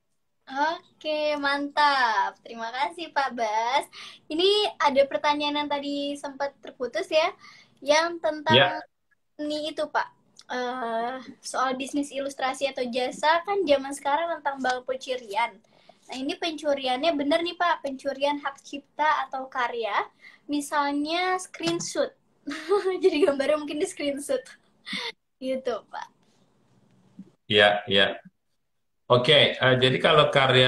Oke, mantap. Terima kasih Pak Bas. Ini ada pertanyaan yang tadi sempat terputus ya, yang tentang Ya, ini itu Pak. Soal bisnis ilustrasi atau jasa kan zaman sekarang tentang bang pencurian. Nah ini pencuriannya benar nih Pak, pencurian hak cipta atau karya, misalnya screenshot. Jadi gambarnya mungkin di screenshot gitu Pak. ya, ya. Oke, jadi kalau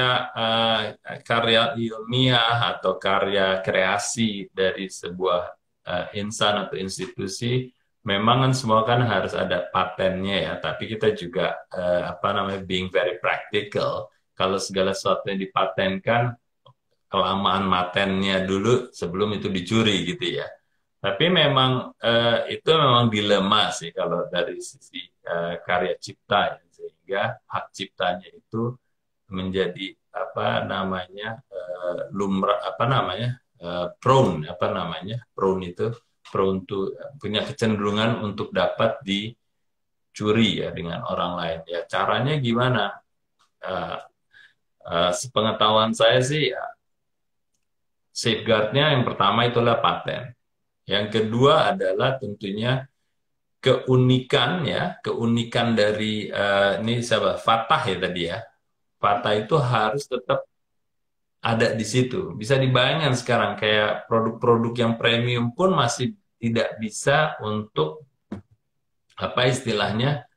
karya ilmiah atau karya kreasi dari sebuah insan atau institusi, memang kan semua kan harus ada patennya ya. Tapi kita juga apa namanya being very practical. Kalau segala sesuatu yang dipatenkan, kelamaan matennya dulu sebelum itu dicuri gitu ya. Tapi memang itu memang dilema sih kalau dari sisi karya cipta ya. Sehingga hak ciptanya itu menjadi apa namanya lumrah apa namanya prone apa namanya prone itu prone to punya kecenderungan untuk dapat dicuri ya dengan orang lain. Ya caranya gimana? Uh, Sepengetahuan saya sih ya, safeguardnya yang pertama itulah paten. Yang kedua adalah tentunya keunikan ya, keunikan dari ini siapa? Fatah ya tadi ya. Fatah itu harus tetap ada di situ. Bisa dibayangkan sekarang kayak produk-produk yang premium pun masih tidak bisa untuk apa istilahnya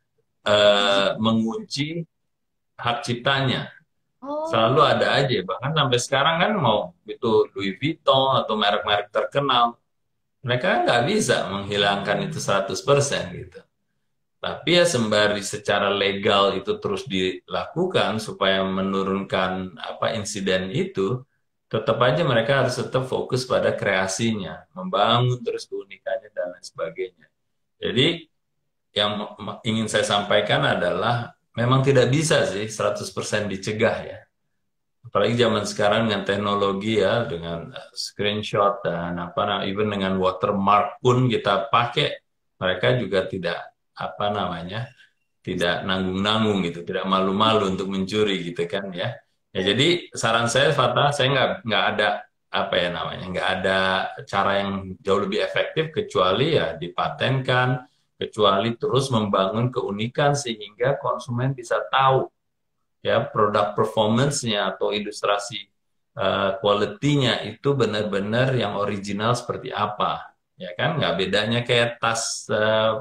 mengunci hak ciptanya. Selalu Oh, ada aja, bahkan sampai sekarang kan mau itu Louis Vuitton atau merek-merek terkenal, mereka nggak bisa menghilangkan itu 100% gitu. Tapi ya sembari secara legal itu terus dilakukan supaya menurunkan apa insiden itu, tetap aja mereka harus tetap fokus pada kreasinya, membangun terus keunikannya dan lain sebagainya. Jadi yang ingin saya sampaikan adalah memang tidak bisa sih 100% dicegah ya. Apalagi zaman sekarang dengan teknologi ya, dengan screenshot dan apa, nah, even dengan watermark pun kita pakai, mereka juga tidak apa namanya, tidak nanggung-nanggung gitu, tidak malu-malu untuk mencuri gitu kan ya. Ya jadi saran saya Fatah, saya nggak ada apa ya namanya, nggak ada cara yang jauh lebih efektif kecuali ya dipatenkan, kecuali terus membangun keunikan sehingga konsumen bisa tahu ya produk performance-nya atau ilustrasi quality-nya itu benar-benar yang original seperti apa, ya kan, nggak bedanya kayak tas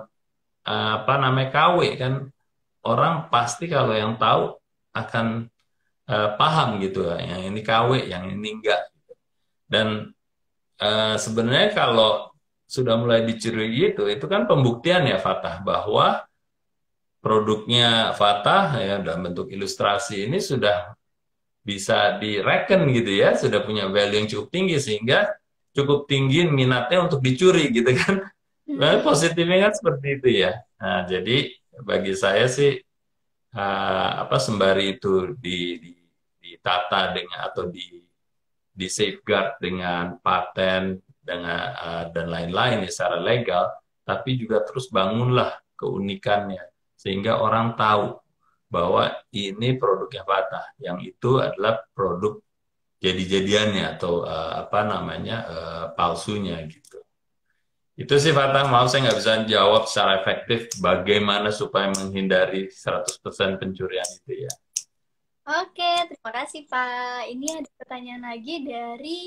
apa namanya KW kan, orang pasti kalau yang tahu akan paham gitu ya, yang ini KW yang ini enggak. Dan sebenarnya kalau sudah mulai dicuri itu kan pembuktian ya Fatah bahwa produknya Fatah ya dalam bentuk ilustrasi ini sudah bisa direken gitu ya, sudah punya value yang cukup tinggi sehingga cukup tinggi minatnya untuk dicuri gitu kan. Nah, positifnya kan seperti itu ya. Nah, jadi bagi saya sih apa sembari itu ditata dengan atau di safeguard dengan paten dengan dan lain-lain ya secara legal, tapi juga terus bangunlah keunikannya sehingga orang tahu bahwa ini produknya Fatah, yang itu adalah produk jadi-jadiannya atau apa namanya palsunya gitu. Itu sih Fatah, maaf saya nggak bisa jawab secara efektif bagaimana supaya menghindari 100% pencurian itu ya. oke, terima kasih Pak. Ini ada pertanyaan lagi dari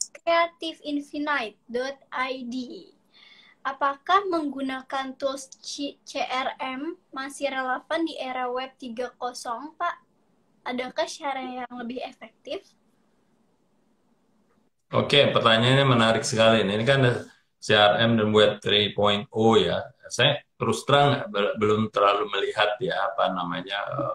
creativeinfinite.id. Apakah menggunakan tools CRM masih relevan di era web 3.0, Pak? Adakah cara yang lebih efektif? Oke, pertanyaannya menarik sekali. Ini kan CRM dan Web 3.0 ya. Saya terus terang belum terlalu melihat ya apa namanya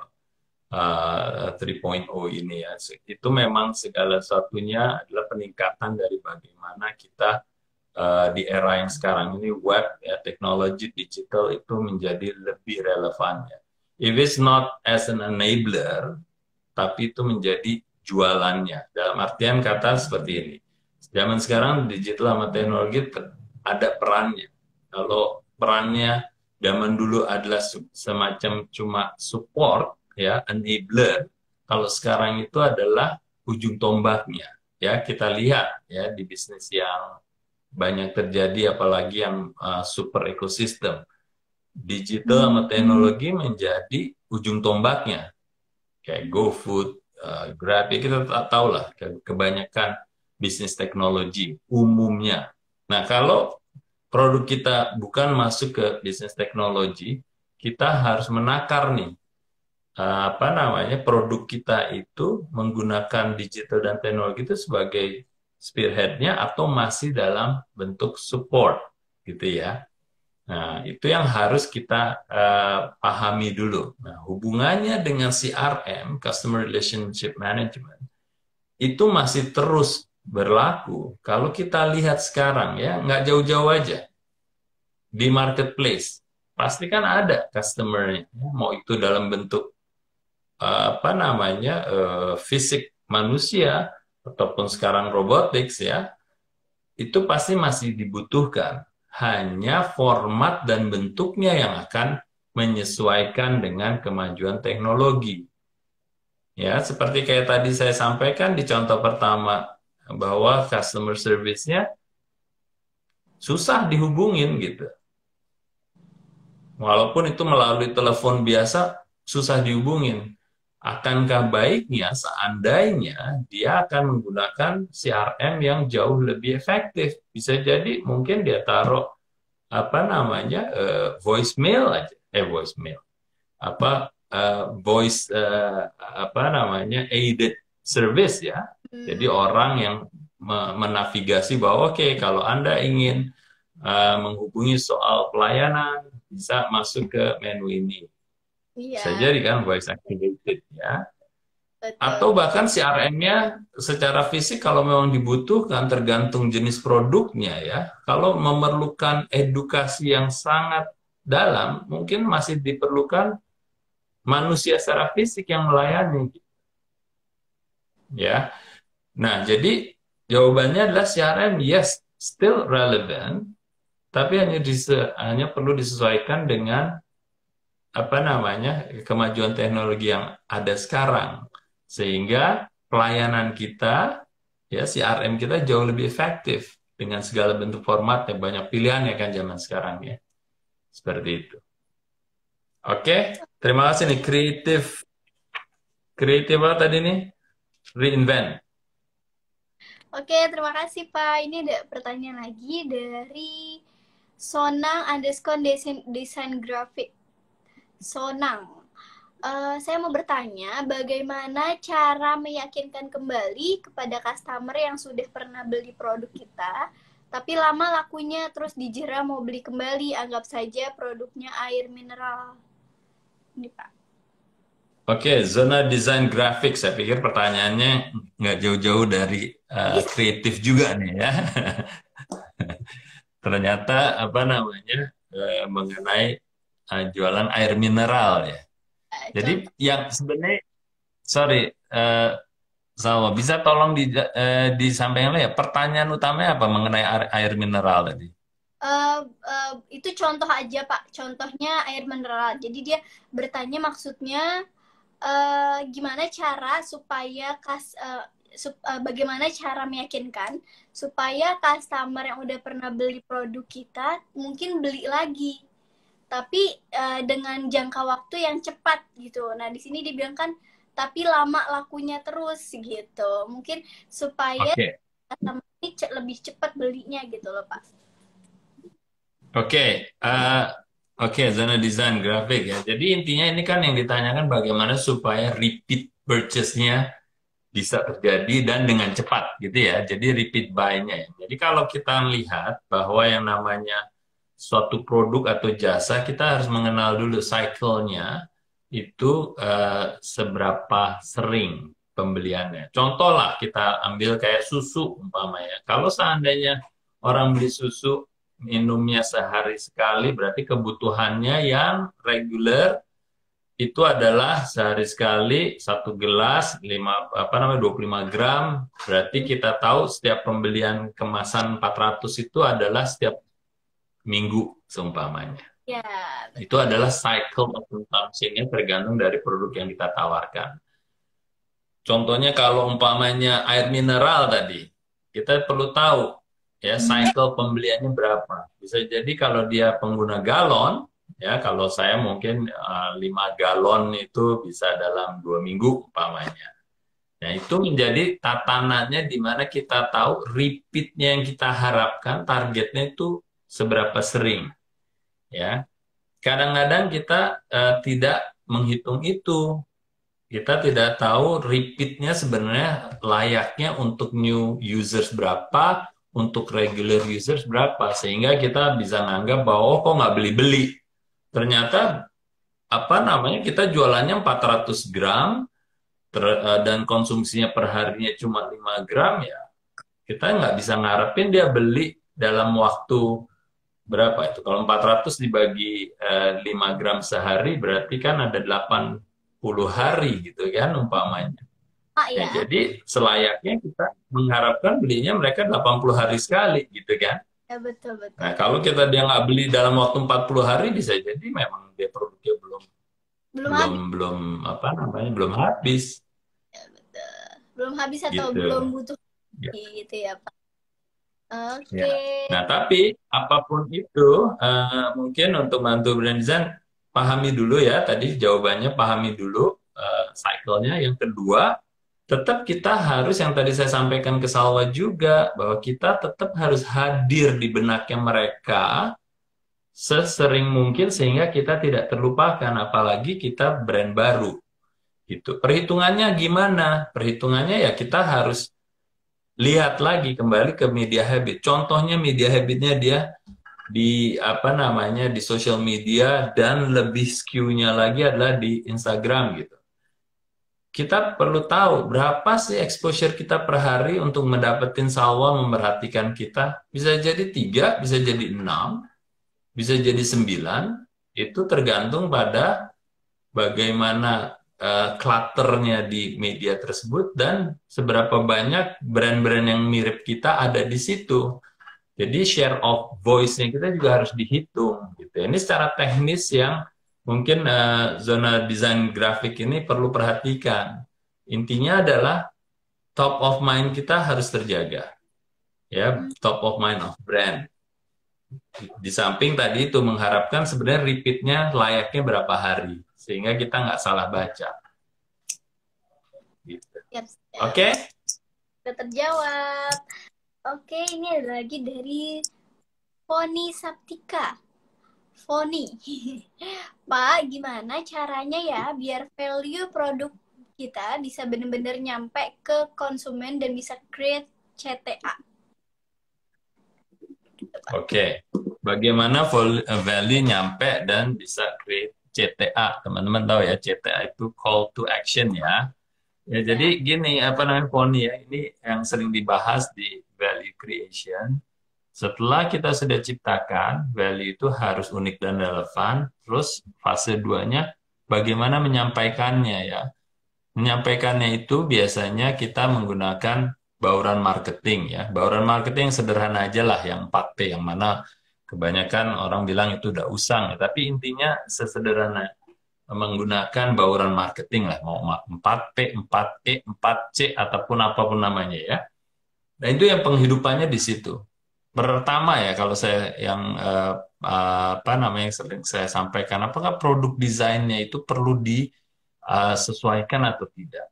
3.0 ini ya. Itu memang segala satunya adalah peningkatan dari bagaimana kita di era yang sekarang ini web ya teknologi digital itu menjadi lebih relevan ya. If it's not as an enabler, tapi itu menjadi jualannya. Dalam artian kata seperti ini. Zaman sekarang digital sama teknologi ada perannya. Kalau perannya zaman dulu adalah semacam cuma support ya, enabler. Kalau sekarang itu adalah ujung tombaknya. Ya, kita lihat ya di bisnis yang banyak terjadi apalagi yang super ekosistem. Digital sama teknologi menjadi ujung tombaknya. Kayak GoFood, Grab, ya kita tahu lah kebanyakan bisnis teknologi umumnya. Nah, kalau produk kita bukan masuk ke bisnis teknologi, kita harus menakar nih apa namanya produk kita itu menggunakan digital dan teknologi itu sebagai spearhead-nya atau masih dalam bentuk support gitu ya. Nah, itu yang harus kita pahami dulu. Nah, hubungannya dengan CRM, Customer Relationship Management, itu masih terus berlaku. Kalau kita lihat sekarang ya, nggak jauh-jauh aja di marketplace, pasti kan ada customer-nya, mau itu dalam bentuk apa namanya fisik manusia ataupun sekarang robotics ya, itu pasti masih dibutuhkan. Hanya format dan bentuknya yang akan menyesuaikan dengan kemajuan teknologi. Ya, seperti kayak tadi saya sampaikan di contoh pertama bahwa customer service-nya susah dihubungin gitu. Walaupun itu melalui telepon biasa susah dihubungin. Akankah baiknya seandainya dia akan menggunakan CRM yang jauh lebih efektif? Bisa jadi mungkin dia taruh apa namanya voicemail aja, voicemail apa voice apa namanya aided service ya. Jadi Hmm, orang yang menavigasi bahwa oke, kalau Anda ingin menghubungi soal pelayanan bisa masuk ke menu ini. Bisa iya, jadi kan voice activated ya. betul. Atau bahkan CRM-nya secara fisik kalau memang dibutuhkan tergantung jenis produknya ya. Kalau memerlukan edukasi yang sangat dalam, mungkin masih diperlukan manusia secara fisik yang melayani ya. Nah, jadi jawabannya adalah CRM yes, still relevant, tapi hanya perlu disesuaikan dengan apa namanya kemajuan teknologi yang ada sekarang, sehingga pelayanan kita ya CRM kita jauh lebih efektif dengan segala bentuk format yang banyak pilihan ya kan zaman sekarang ya, seperti itu. Oke, terima kasih nih kreatif kreatif apa tadi nih, reinvent. Oke, terima kasih Pak. Ini ada pertanyaan lagi dari Sonang underscore desain grafik. Sonang. Saya mau bertanya, bagaimana cara meyakinkan kembali kepada customer yang sudah pernah beli produk kita, tapi lama lakunya terus dijera mau beli kembali, anggap saja produknya air mineral. Ini Pak. Oke, zona desain grafik. Saya pikir pertanyaannya nggak jauh-jauh dari Bisa kreatif juga nih ya. Ternyata apa namanya mengenai jualan air mineral ya. Jadi contoh. yang sebenarnya, sorry, eh, Salma, bisa tolong disampaikan ya. Pertanyaan utamanya apa mengenai air mineral tadi? Itu contoh aja Pak, contohnya air mineral. Jadi dia bertanya maksudnya gimana cara supaya bagaimana cara meyakinkan supaya customer yang udah pernah beli produk kita mungkin beli lagi, tapi dengan jangka waktu yang cepat gitu. Nah di sini dibilang kan tapi lama lakunya terus gitu, mungkin supaya Oke, customer ini lebih cepat belinya gitu loh Pak. oke, eh, oke, zona desain grafik ya. Jadi intinya ini kan yang ditanyakan bagaimana supaya repeat purchase-nya bisa terjadi dan dengan cepat gitu ya. Jadi repeat buy-nya ya. Jadi kalau kita lihat bahwa yang namanya suatu produk atau jasa, kita harus mengenal dulu cycle-nya itu seberapa sering pembeliannya. Contoh lah kita ambil kayak susu umpamanya. Kalau seandainya orang beli susu minumnya sehari sekali, berarti kebutuhannya yang reguler itu adalah sehari sekali satu gelas 25 gram, berarti kita tahu setiap pembelian kemasan 400 itu adalah setiap minggu seumpamanya. Ya, Itu betul. adalah cycle of consumption-nya tergantung dari produk yang kita tawarkan. Contohnya kalau umpamanya air mineral tadi, kita perlu tahu ya cycle pembeliannya berapa. Bisa jadi kalau dia pengguna galon, ya kalau saya mungkin 5 galon itu bisa dalam 2 minggu umpamanya. Nah itu menjadi tatanannya di mana kita tahu repeatnya yang kita harapkan targetnya itu seberapa sering, ya. Kadang-kadang kita tidak menghitung itu. Kita tidak tahu repeatnya sebenarnya layaknya untuk new users berapa, untuk regular users berapa, sehingga kita bisa nganggap bahwa oh kok nggak beli-beli. Ternyata apa namanya kita jualannya 400 gram dan konsumsinya per harinya cuma 5 gram ya, kita nggak bisa ngarepin dia beli dalam waktu berapa itu. Kalau 400 dibagi 5 gram sehari berarti kan ada 80 hari gitu kan umpamanya. Ah Ya, ya, jadi selayaknya kita mengharapkan belinya mereka 80 hari sekali gitu kan. ya betul Nah, betul. kalau dia nggak beli dalam waktu 40 hari bisa jadi memang dia produknya belum Belum belum habis, belum apa namanya belum habis belum habis atau gitu. belum butuh Ya. gitu ya Pak. Ya. Oke. Nah, tapi apapun itu, mungkin untuk bantu brand design, pahami dulu ya, tadi jawabannya pahami dulu cycle-nya. Yang kedua, tetap kita harus yang tadi saya sampaikan ke Salwa juga, bahwa kita tetap harus hadir di benaknya mereka sesering mungkin sehingga kita tidak terlupakan, apalagi kita brand baru. Gitu. Perhitungannya gimana? Perhitungannya ya kita harus lihat lagi kembali ke media habit. Contohnya media habitnya dia di apa namanya di social media dan lebih skew-nya lagi adalah di Instagram gitu. Kita perlu tahu berapa sih exposure kita per hari untuk mendapatkan Salwa memperhatikan kita. Bisa jadi 3, bisa jadi 6, bisa jadi 9. Itu tergantung pada bagaimana clutternya di media tersebut dan seberapa banyak brand-brand yang mirip kita ada di situ. Jadi share of voice-nya kita juga harus dihitung. Gitu. Ini secara teknis yang mungkin zona desain grafik ini perlu perhatikan. Intinya adalah top of mind kita harus terjaga. Ya, top of mind of brand. Di samping tadi itu mengharapkan sebenarnya repeat-nya layaknya berapa hari. Sehingga kita nggak salah baca. Gitu. Siap, siap. Oke? Sudah terjawab. Oke, ini ada lagi dari Foni Saptika. Foni. Pak, gimana caranya ya biar value produk kita bisa benar-benar nyampe ke konsumen dan bisa create CTA? Oke. Bagaimana value nyampe dan bisa create CTA? Teman-teman tahu ya, CTA itu call to action ya. Ya, jadi gini, apa namanya, Poni ya, ini yang sering dibahas di value creation. Setelah kita sudah ciptakan, value itu harus unik dan relevan. Terus fase 2-nya, bagaimana menyampaikannya ya. Menyampaikannya itu biasanya kita menggunakan bauran marketing ya. Bauran marketing yang sederhana aja lah, yang 4P, yang mana kebanyakan orang bilang itu udah usang. Tapi intinya sesederhana menggunakan bauran marketing lah, mau 4P, 4E, 4C, ataupun apapun namanya ya. Nah itu yang penghidupannya di situ. Pertama ya, kalau saya yang apa namanya yang sering saya sampaikan, apakah produk desainnya itu perlu disesuaikan atau tidak,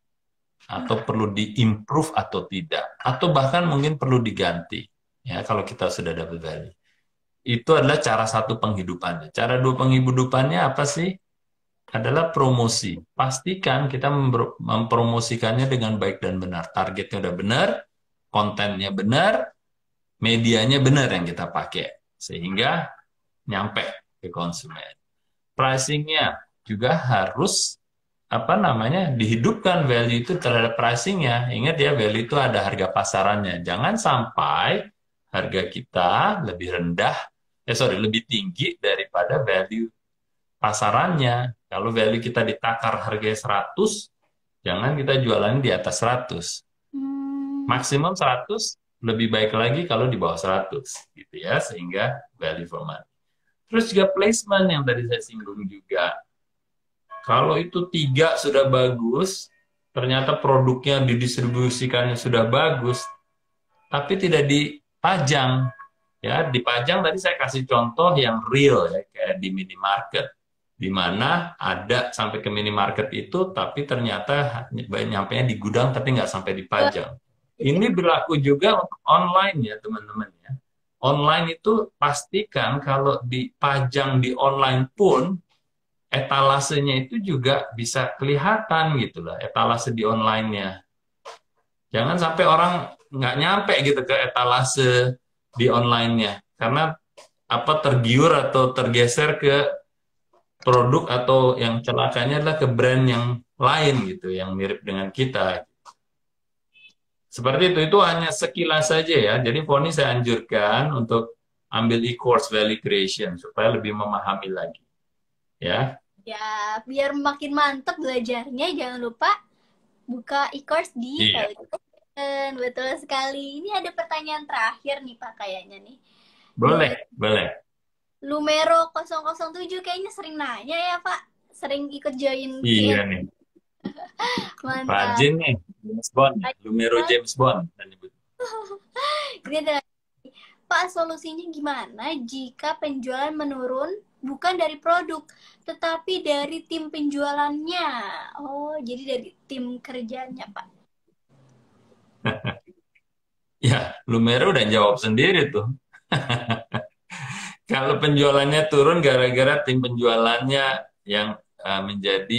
atau perlu diimprove atau tidak, atau bahkan mungkin perlu diganti. Ya kalau kita sudah dapat value, itu adalah cara satu penghidupannya. Cara dua penghidupannya apa sih? Adalah promosi. Pastikan kita mempromosikannya dengan baik dan benar. Targetnya udah benar, kontennya benar, medianya benar yang kita pakai. Sehingga nyampe ke konsumen. Pricingnya juga harus apa namanya dihidupkan value itu terhadap pricingnya. Ingat ya, value itu ada harga pasarannya. Jangan sampai harga kita lebih rendah, lebih tinggi daripada value pasarannya. Kalau value kita ditakar harganya 100, jangan kita jualan di atas 100. Maksimum 100, lebih baik lagi kalau di bawah 100. Gitu ya, sehingga value for money. Terus juga placement yang tadi saya singgung juga. Kalau itu 3 sudah bagus, ternyata produknya didistribusikannya sudah bagus, tapi tidak dipajang. Ya, dipajang tadi saya kasih contoh yang real ya, kayak di minimarket. Di mana ada sampai ke minimarket itu, tapi ternyata nyampainya di gudang, tapi nggak sampai dipajang. Ini berlaku juga untuk online ya teman-teman ya. Online itu pastikan kalau dipajang di online pun, etalasenya itu juga bisa kelihatan gitu lah, etalase di online-nya. Jangan sampai orang nggak nyampe gitu ke etalase di online-nya, karena apa tergiur atau tergeser ke produk, atau yang celakanya adalah ke brand yang lain gitu, yang mirip dengan kita. Seperti itu hanya sekilas saja ya. Jadi Foni saya anjurkan untuk ambil e-course value creation supaya lebih memahami lagi. Ya. Ya, biar makin mantep belajarnya, jangan lupa buka e-course di value creation. Betul sekali. Ini ada pertanyaan terakhir nih Pak kayaknya nih. Boleh. Lumero 007 kayaknya sering nanya ya Pak, sering ikut join. Iya nih. Mantap. Rajin nih, James Bond, Lumero James Bond. Ini ada Pak, solusinya gimana jika penjualan menurun bukan dari produk, tetapi dari tim penjualannya? Oh, jadi dari tim kerjanya, Pak. Ya, Lumero udah jawab sendiri tuh. Kalau penjualannya turun gara-gara tim penjualannya yang menjadi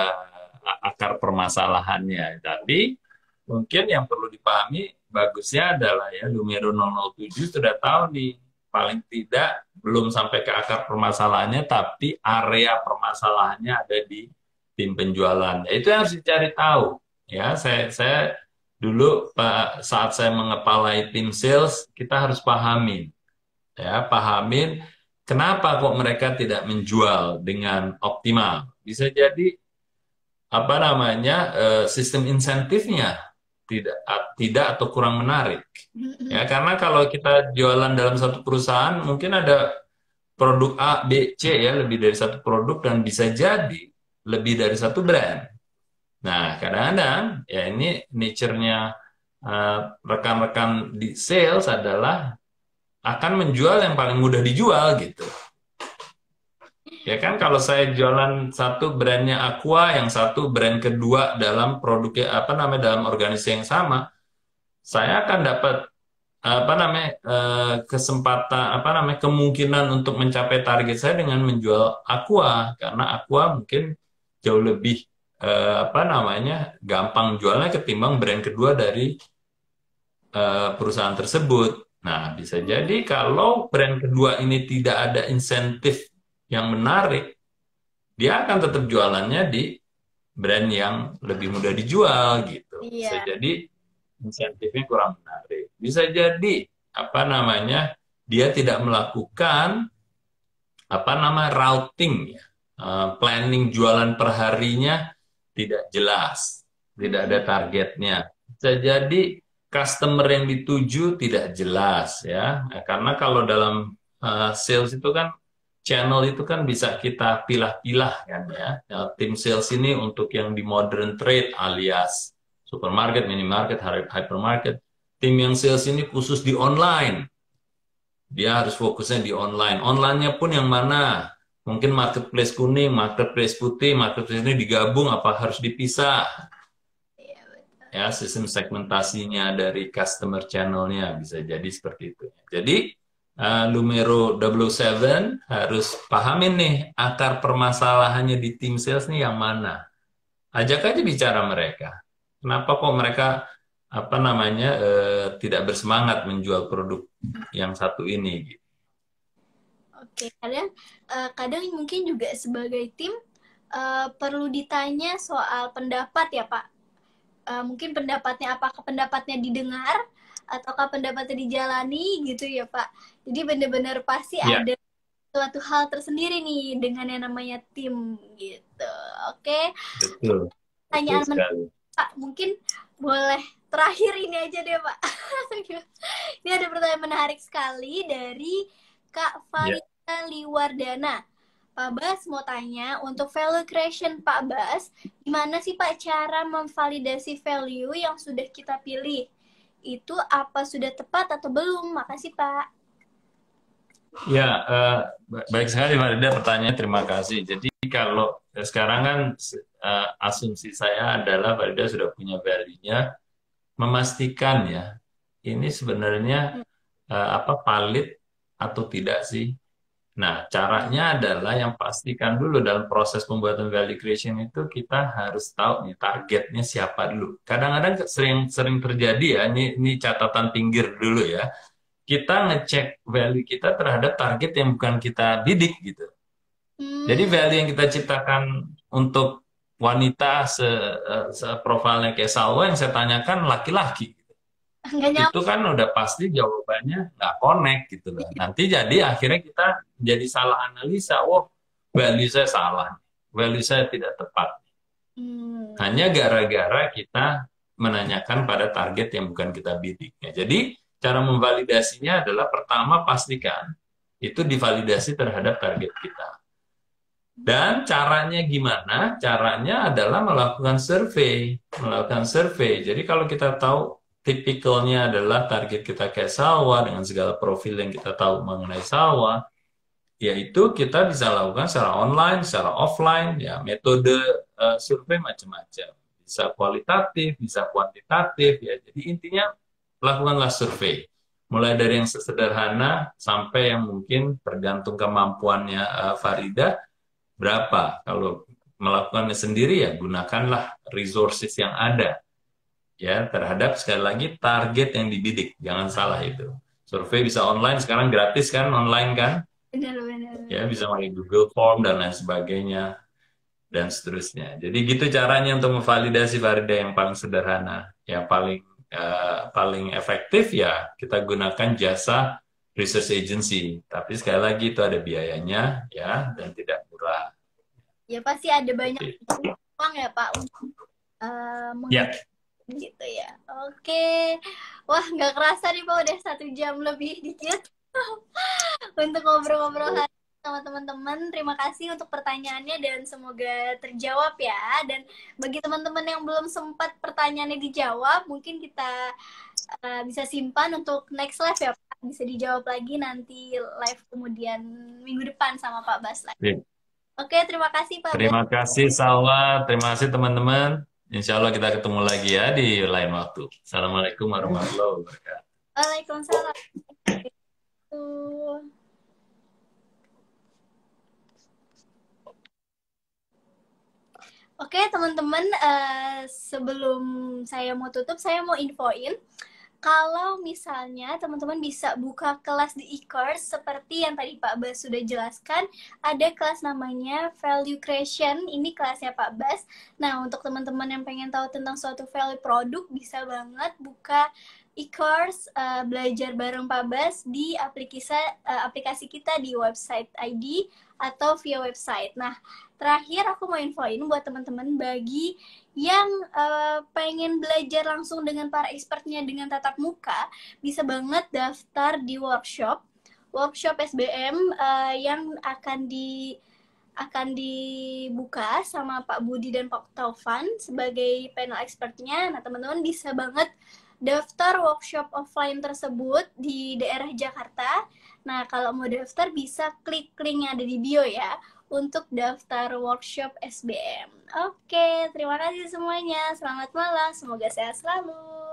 akar permasalahannya. Tapi mungkin yang perlu dipahami bagusnya adalah ya Lumero 007 sudah tahu nih paling tidak belum sampai ke akar permasalahannya, tapi area permasalahannya ada di tim penjualan. Ya, itu yang harus dicari tahu. Ya, saya dulu saat saya mengepalai tim sales, kita harus pahamin ya pahamin kenapa kok mereka tidak menjual dengan optimal. Bisa jadi apa namanya sistem insentifnya tidak atau kurang menarik. Ya, karena kalau kita jualan dalam satu perusahaan mungkin ada produk A, B, C ya, lebih dari satu produk dan bisa jadi lebih dari satu brand. Nah, kadang-kadang ya ini nature-nya rekan-rekan di sales adalah akan menjual yang paling mudah dijual gitu. Ya kan kalau saya jualan satu brandnya Aqua, yang satu brand kedua dalam produknya apa namanya dalam organisasi yang sama, saya akan dapat apa namanya kesempatan apa namanya kemungkinan untuk mencapai target saya dengan menjual Aqua karena Aqua mungkin jauh lebih apa namanya gampang jualnya ketimbang brand kedua dari perusahaan tersebut. Nah, bisa jadi kalau brand kedua ini tidak ada insentif yang menarik, dia akan tetap jualannya di brand yang lebih mudah dijual gitu. Bisa Iya. jadi insentifnya kurang menarik. Bisa jadi apa namanya dia tidak melakukan apa nama routing ya. Planning jualan per harinya tidak jelas, tidak ada targetnya. Bisa jadi customer yang dituju tidak jelas ya. Nah, karena kalau dalam sales itu kan channel itu kan bisa kita pilah-pilah kan ya. Nah, tim sales ini untuk yang di modern trade alias supermarket, minimarket, hypermarket. Tim yang sales ini khusus di online. Dia harus fokusnya di online. Online-nya pun yang mana? Mungkin marketplace kuning, marketplace putih, marketplace ini digabung apa harus dipisah? Iya, betul. Ya, sistem segmentasinya dari customer channel-nya bisa jadi seperti itu. Jadi Lumero 007 harus pahamin nih akar permasalahannya di tim sales nih yang mana. Ajak aja bicara mereka. Kenapa kok mereka apa namanya tidak bersemangat menjual produk yang satu ini? Gitu. Oke, kadang mungkin juga sebagai tim perlu ditanya soal pendapat ya, Pak. Mungkin pendapatnya apakah pendapatnya didengar ataukah pendapatnya dijalani gitu ya, Pak. Jadi benar-benar pasti Ya, ada suatu hal tersendiri nih dengan yang namanya tim gitu. Oke, betul. Betul pertanyaan sekali. Pak, mungkin boleh terakhir ini aja deh, Pak. Ini ada pertanyaan menarik sekali dari Kak Ya. Farida Liwardana. Pak Bas mau tanya, untuk value creation Pak Bas, gimana sih Pak cara memvalidasi value yang sudah kita pilih? Itu apa sudah tepat atau belum? Makasih Pak. Ya, baik sekali Mbak Rida pertanyaan. Terima kasih. Jadi kalau sekarang kan asumsi saya adalah Mbak Rida sudah punya value-nya, memastikan ya ini sebenarnya apa valid atau tidak sih. Nah, caranya adalah yang pastikan dulu dalam proses pembuatan value creation itu kita harus tahu nih targetnya siapa dulu. Kadang-kadang sering terjadi ya, ini catatan pinggir dulu ya. Kita ngecek value kita terhadap target yang bukan kita bidik gitu. Jadi Hmm, value yang kita ciptakan untuk wanita seprofilnya kayak Salwa yang saya tanyakan laki-laki. nggak Itu nyampe. kan udah pasti jawabannya nggak connect gitu loh. Nanti jadi akhirnya kita jadi salah analisa. Oh, value saya salah. Value saya tidak tepat. Hmm, Hanya gara-gara kita menanyakan pada target yang bukan kita bidik. Ya, jadi cara memvalidasinya adalah pertama pastikan itu divalidasi terhadap target kita. Dan caranya gimana? Caranya adalah melakukan survei. Melakukan survei. Jadi kalau kita tahu tipikalnya adalah target kita kayak sawah dengan segala profil yang kita tahu mengenai sawah, yaitu kita bisa lakukan secara online, secara offline, ya metode survei macam-macam. Bisa kualitatif, bisa kuantitatif, ya. Jadi intinya lakukanlah survei. Mulai dari yang sesederhana sampai yang mungkin tergantung kemampuannya Farida berapa. Kalau melakukannya sendiri ya gunakanlah resources yang ada ya terhadap sekali lagi target yang dibidik. Jangan salah itu. Survei bisa online sekarang gratis kan online kan? Benar-benar. Ya bisa pakai Google Form dan lain sebagainya dan seterusnya. Jadi gitu caranya untuk memvalidasi Farida yang paling sederhana, yang paling efektif ya kita gunakan jasa research agency. Tapi sekali lagi itu ada biayanya ya dan tidak murah. Ya pasti ada banyak Seperti itu. uang ya Pak untuk Ya, gitu ya. Oke. Wah, nggak kerasa nih Pak udah 1 jam lebih dikit untuk ngobrol-ngobrol hari ini sama teman-teman. Terima kasih untuk pertanyaannya dan semoga terjawab ya. Dan bagi teman-teman yang belum sempat pertanyaannya dijawab, mungkin kita bisa simpan untuk next live ya Pak. Bisa dijawab lagi nanti live kemudian minggu depan sama Pak Bas lagi. ya. Oke, terima kasih Pak Bas. Terima kasih Salwa, terima kasih teman-teman. Insya Allah kita ketemu lagi ya di lain waktu. Assalamualaikum warahmatullahi wabarakatuh. Waalaikumsalam. Oke, teman-teman, sebelum saya mau tutup, saya mau infoin kalau misalnya teman-teman bisa buka kelas di e-course seperti yang tadi Pak Bas sudah jelaskan, ada kelas namanya Value Creation, ini kelasnya Pak Bas. Nah, untuk teman-teman yang pengen tahu tentang suatu value produk, bisa banget buka e-course belajar bareng Pak Bas di aplikasi kita di website ID atau via website. Nah, terakhir aku mau infoin buat teman-teman bagi yang pengen belajar langsung dengan para expertnya dengan tatap muka, bisa banget daftar di workshop SBM yang akan dibuka sama Pak Budi dan Pak Taufan sebagai panel expertnya. Nah, teman-teman bisa banget daftar workshop offline tersebut di daerah Jakarta. Nah, kalau mau daftar bisa klik link yang ada di bio ya untuk daftar workshop SBM. Oke, terima kasih semuanya. Selamat malam, semoga sehat selalu.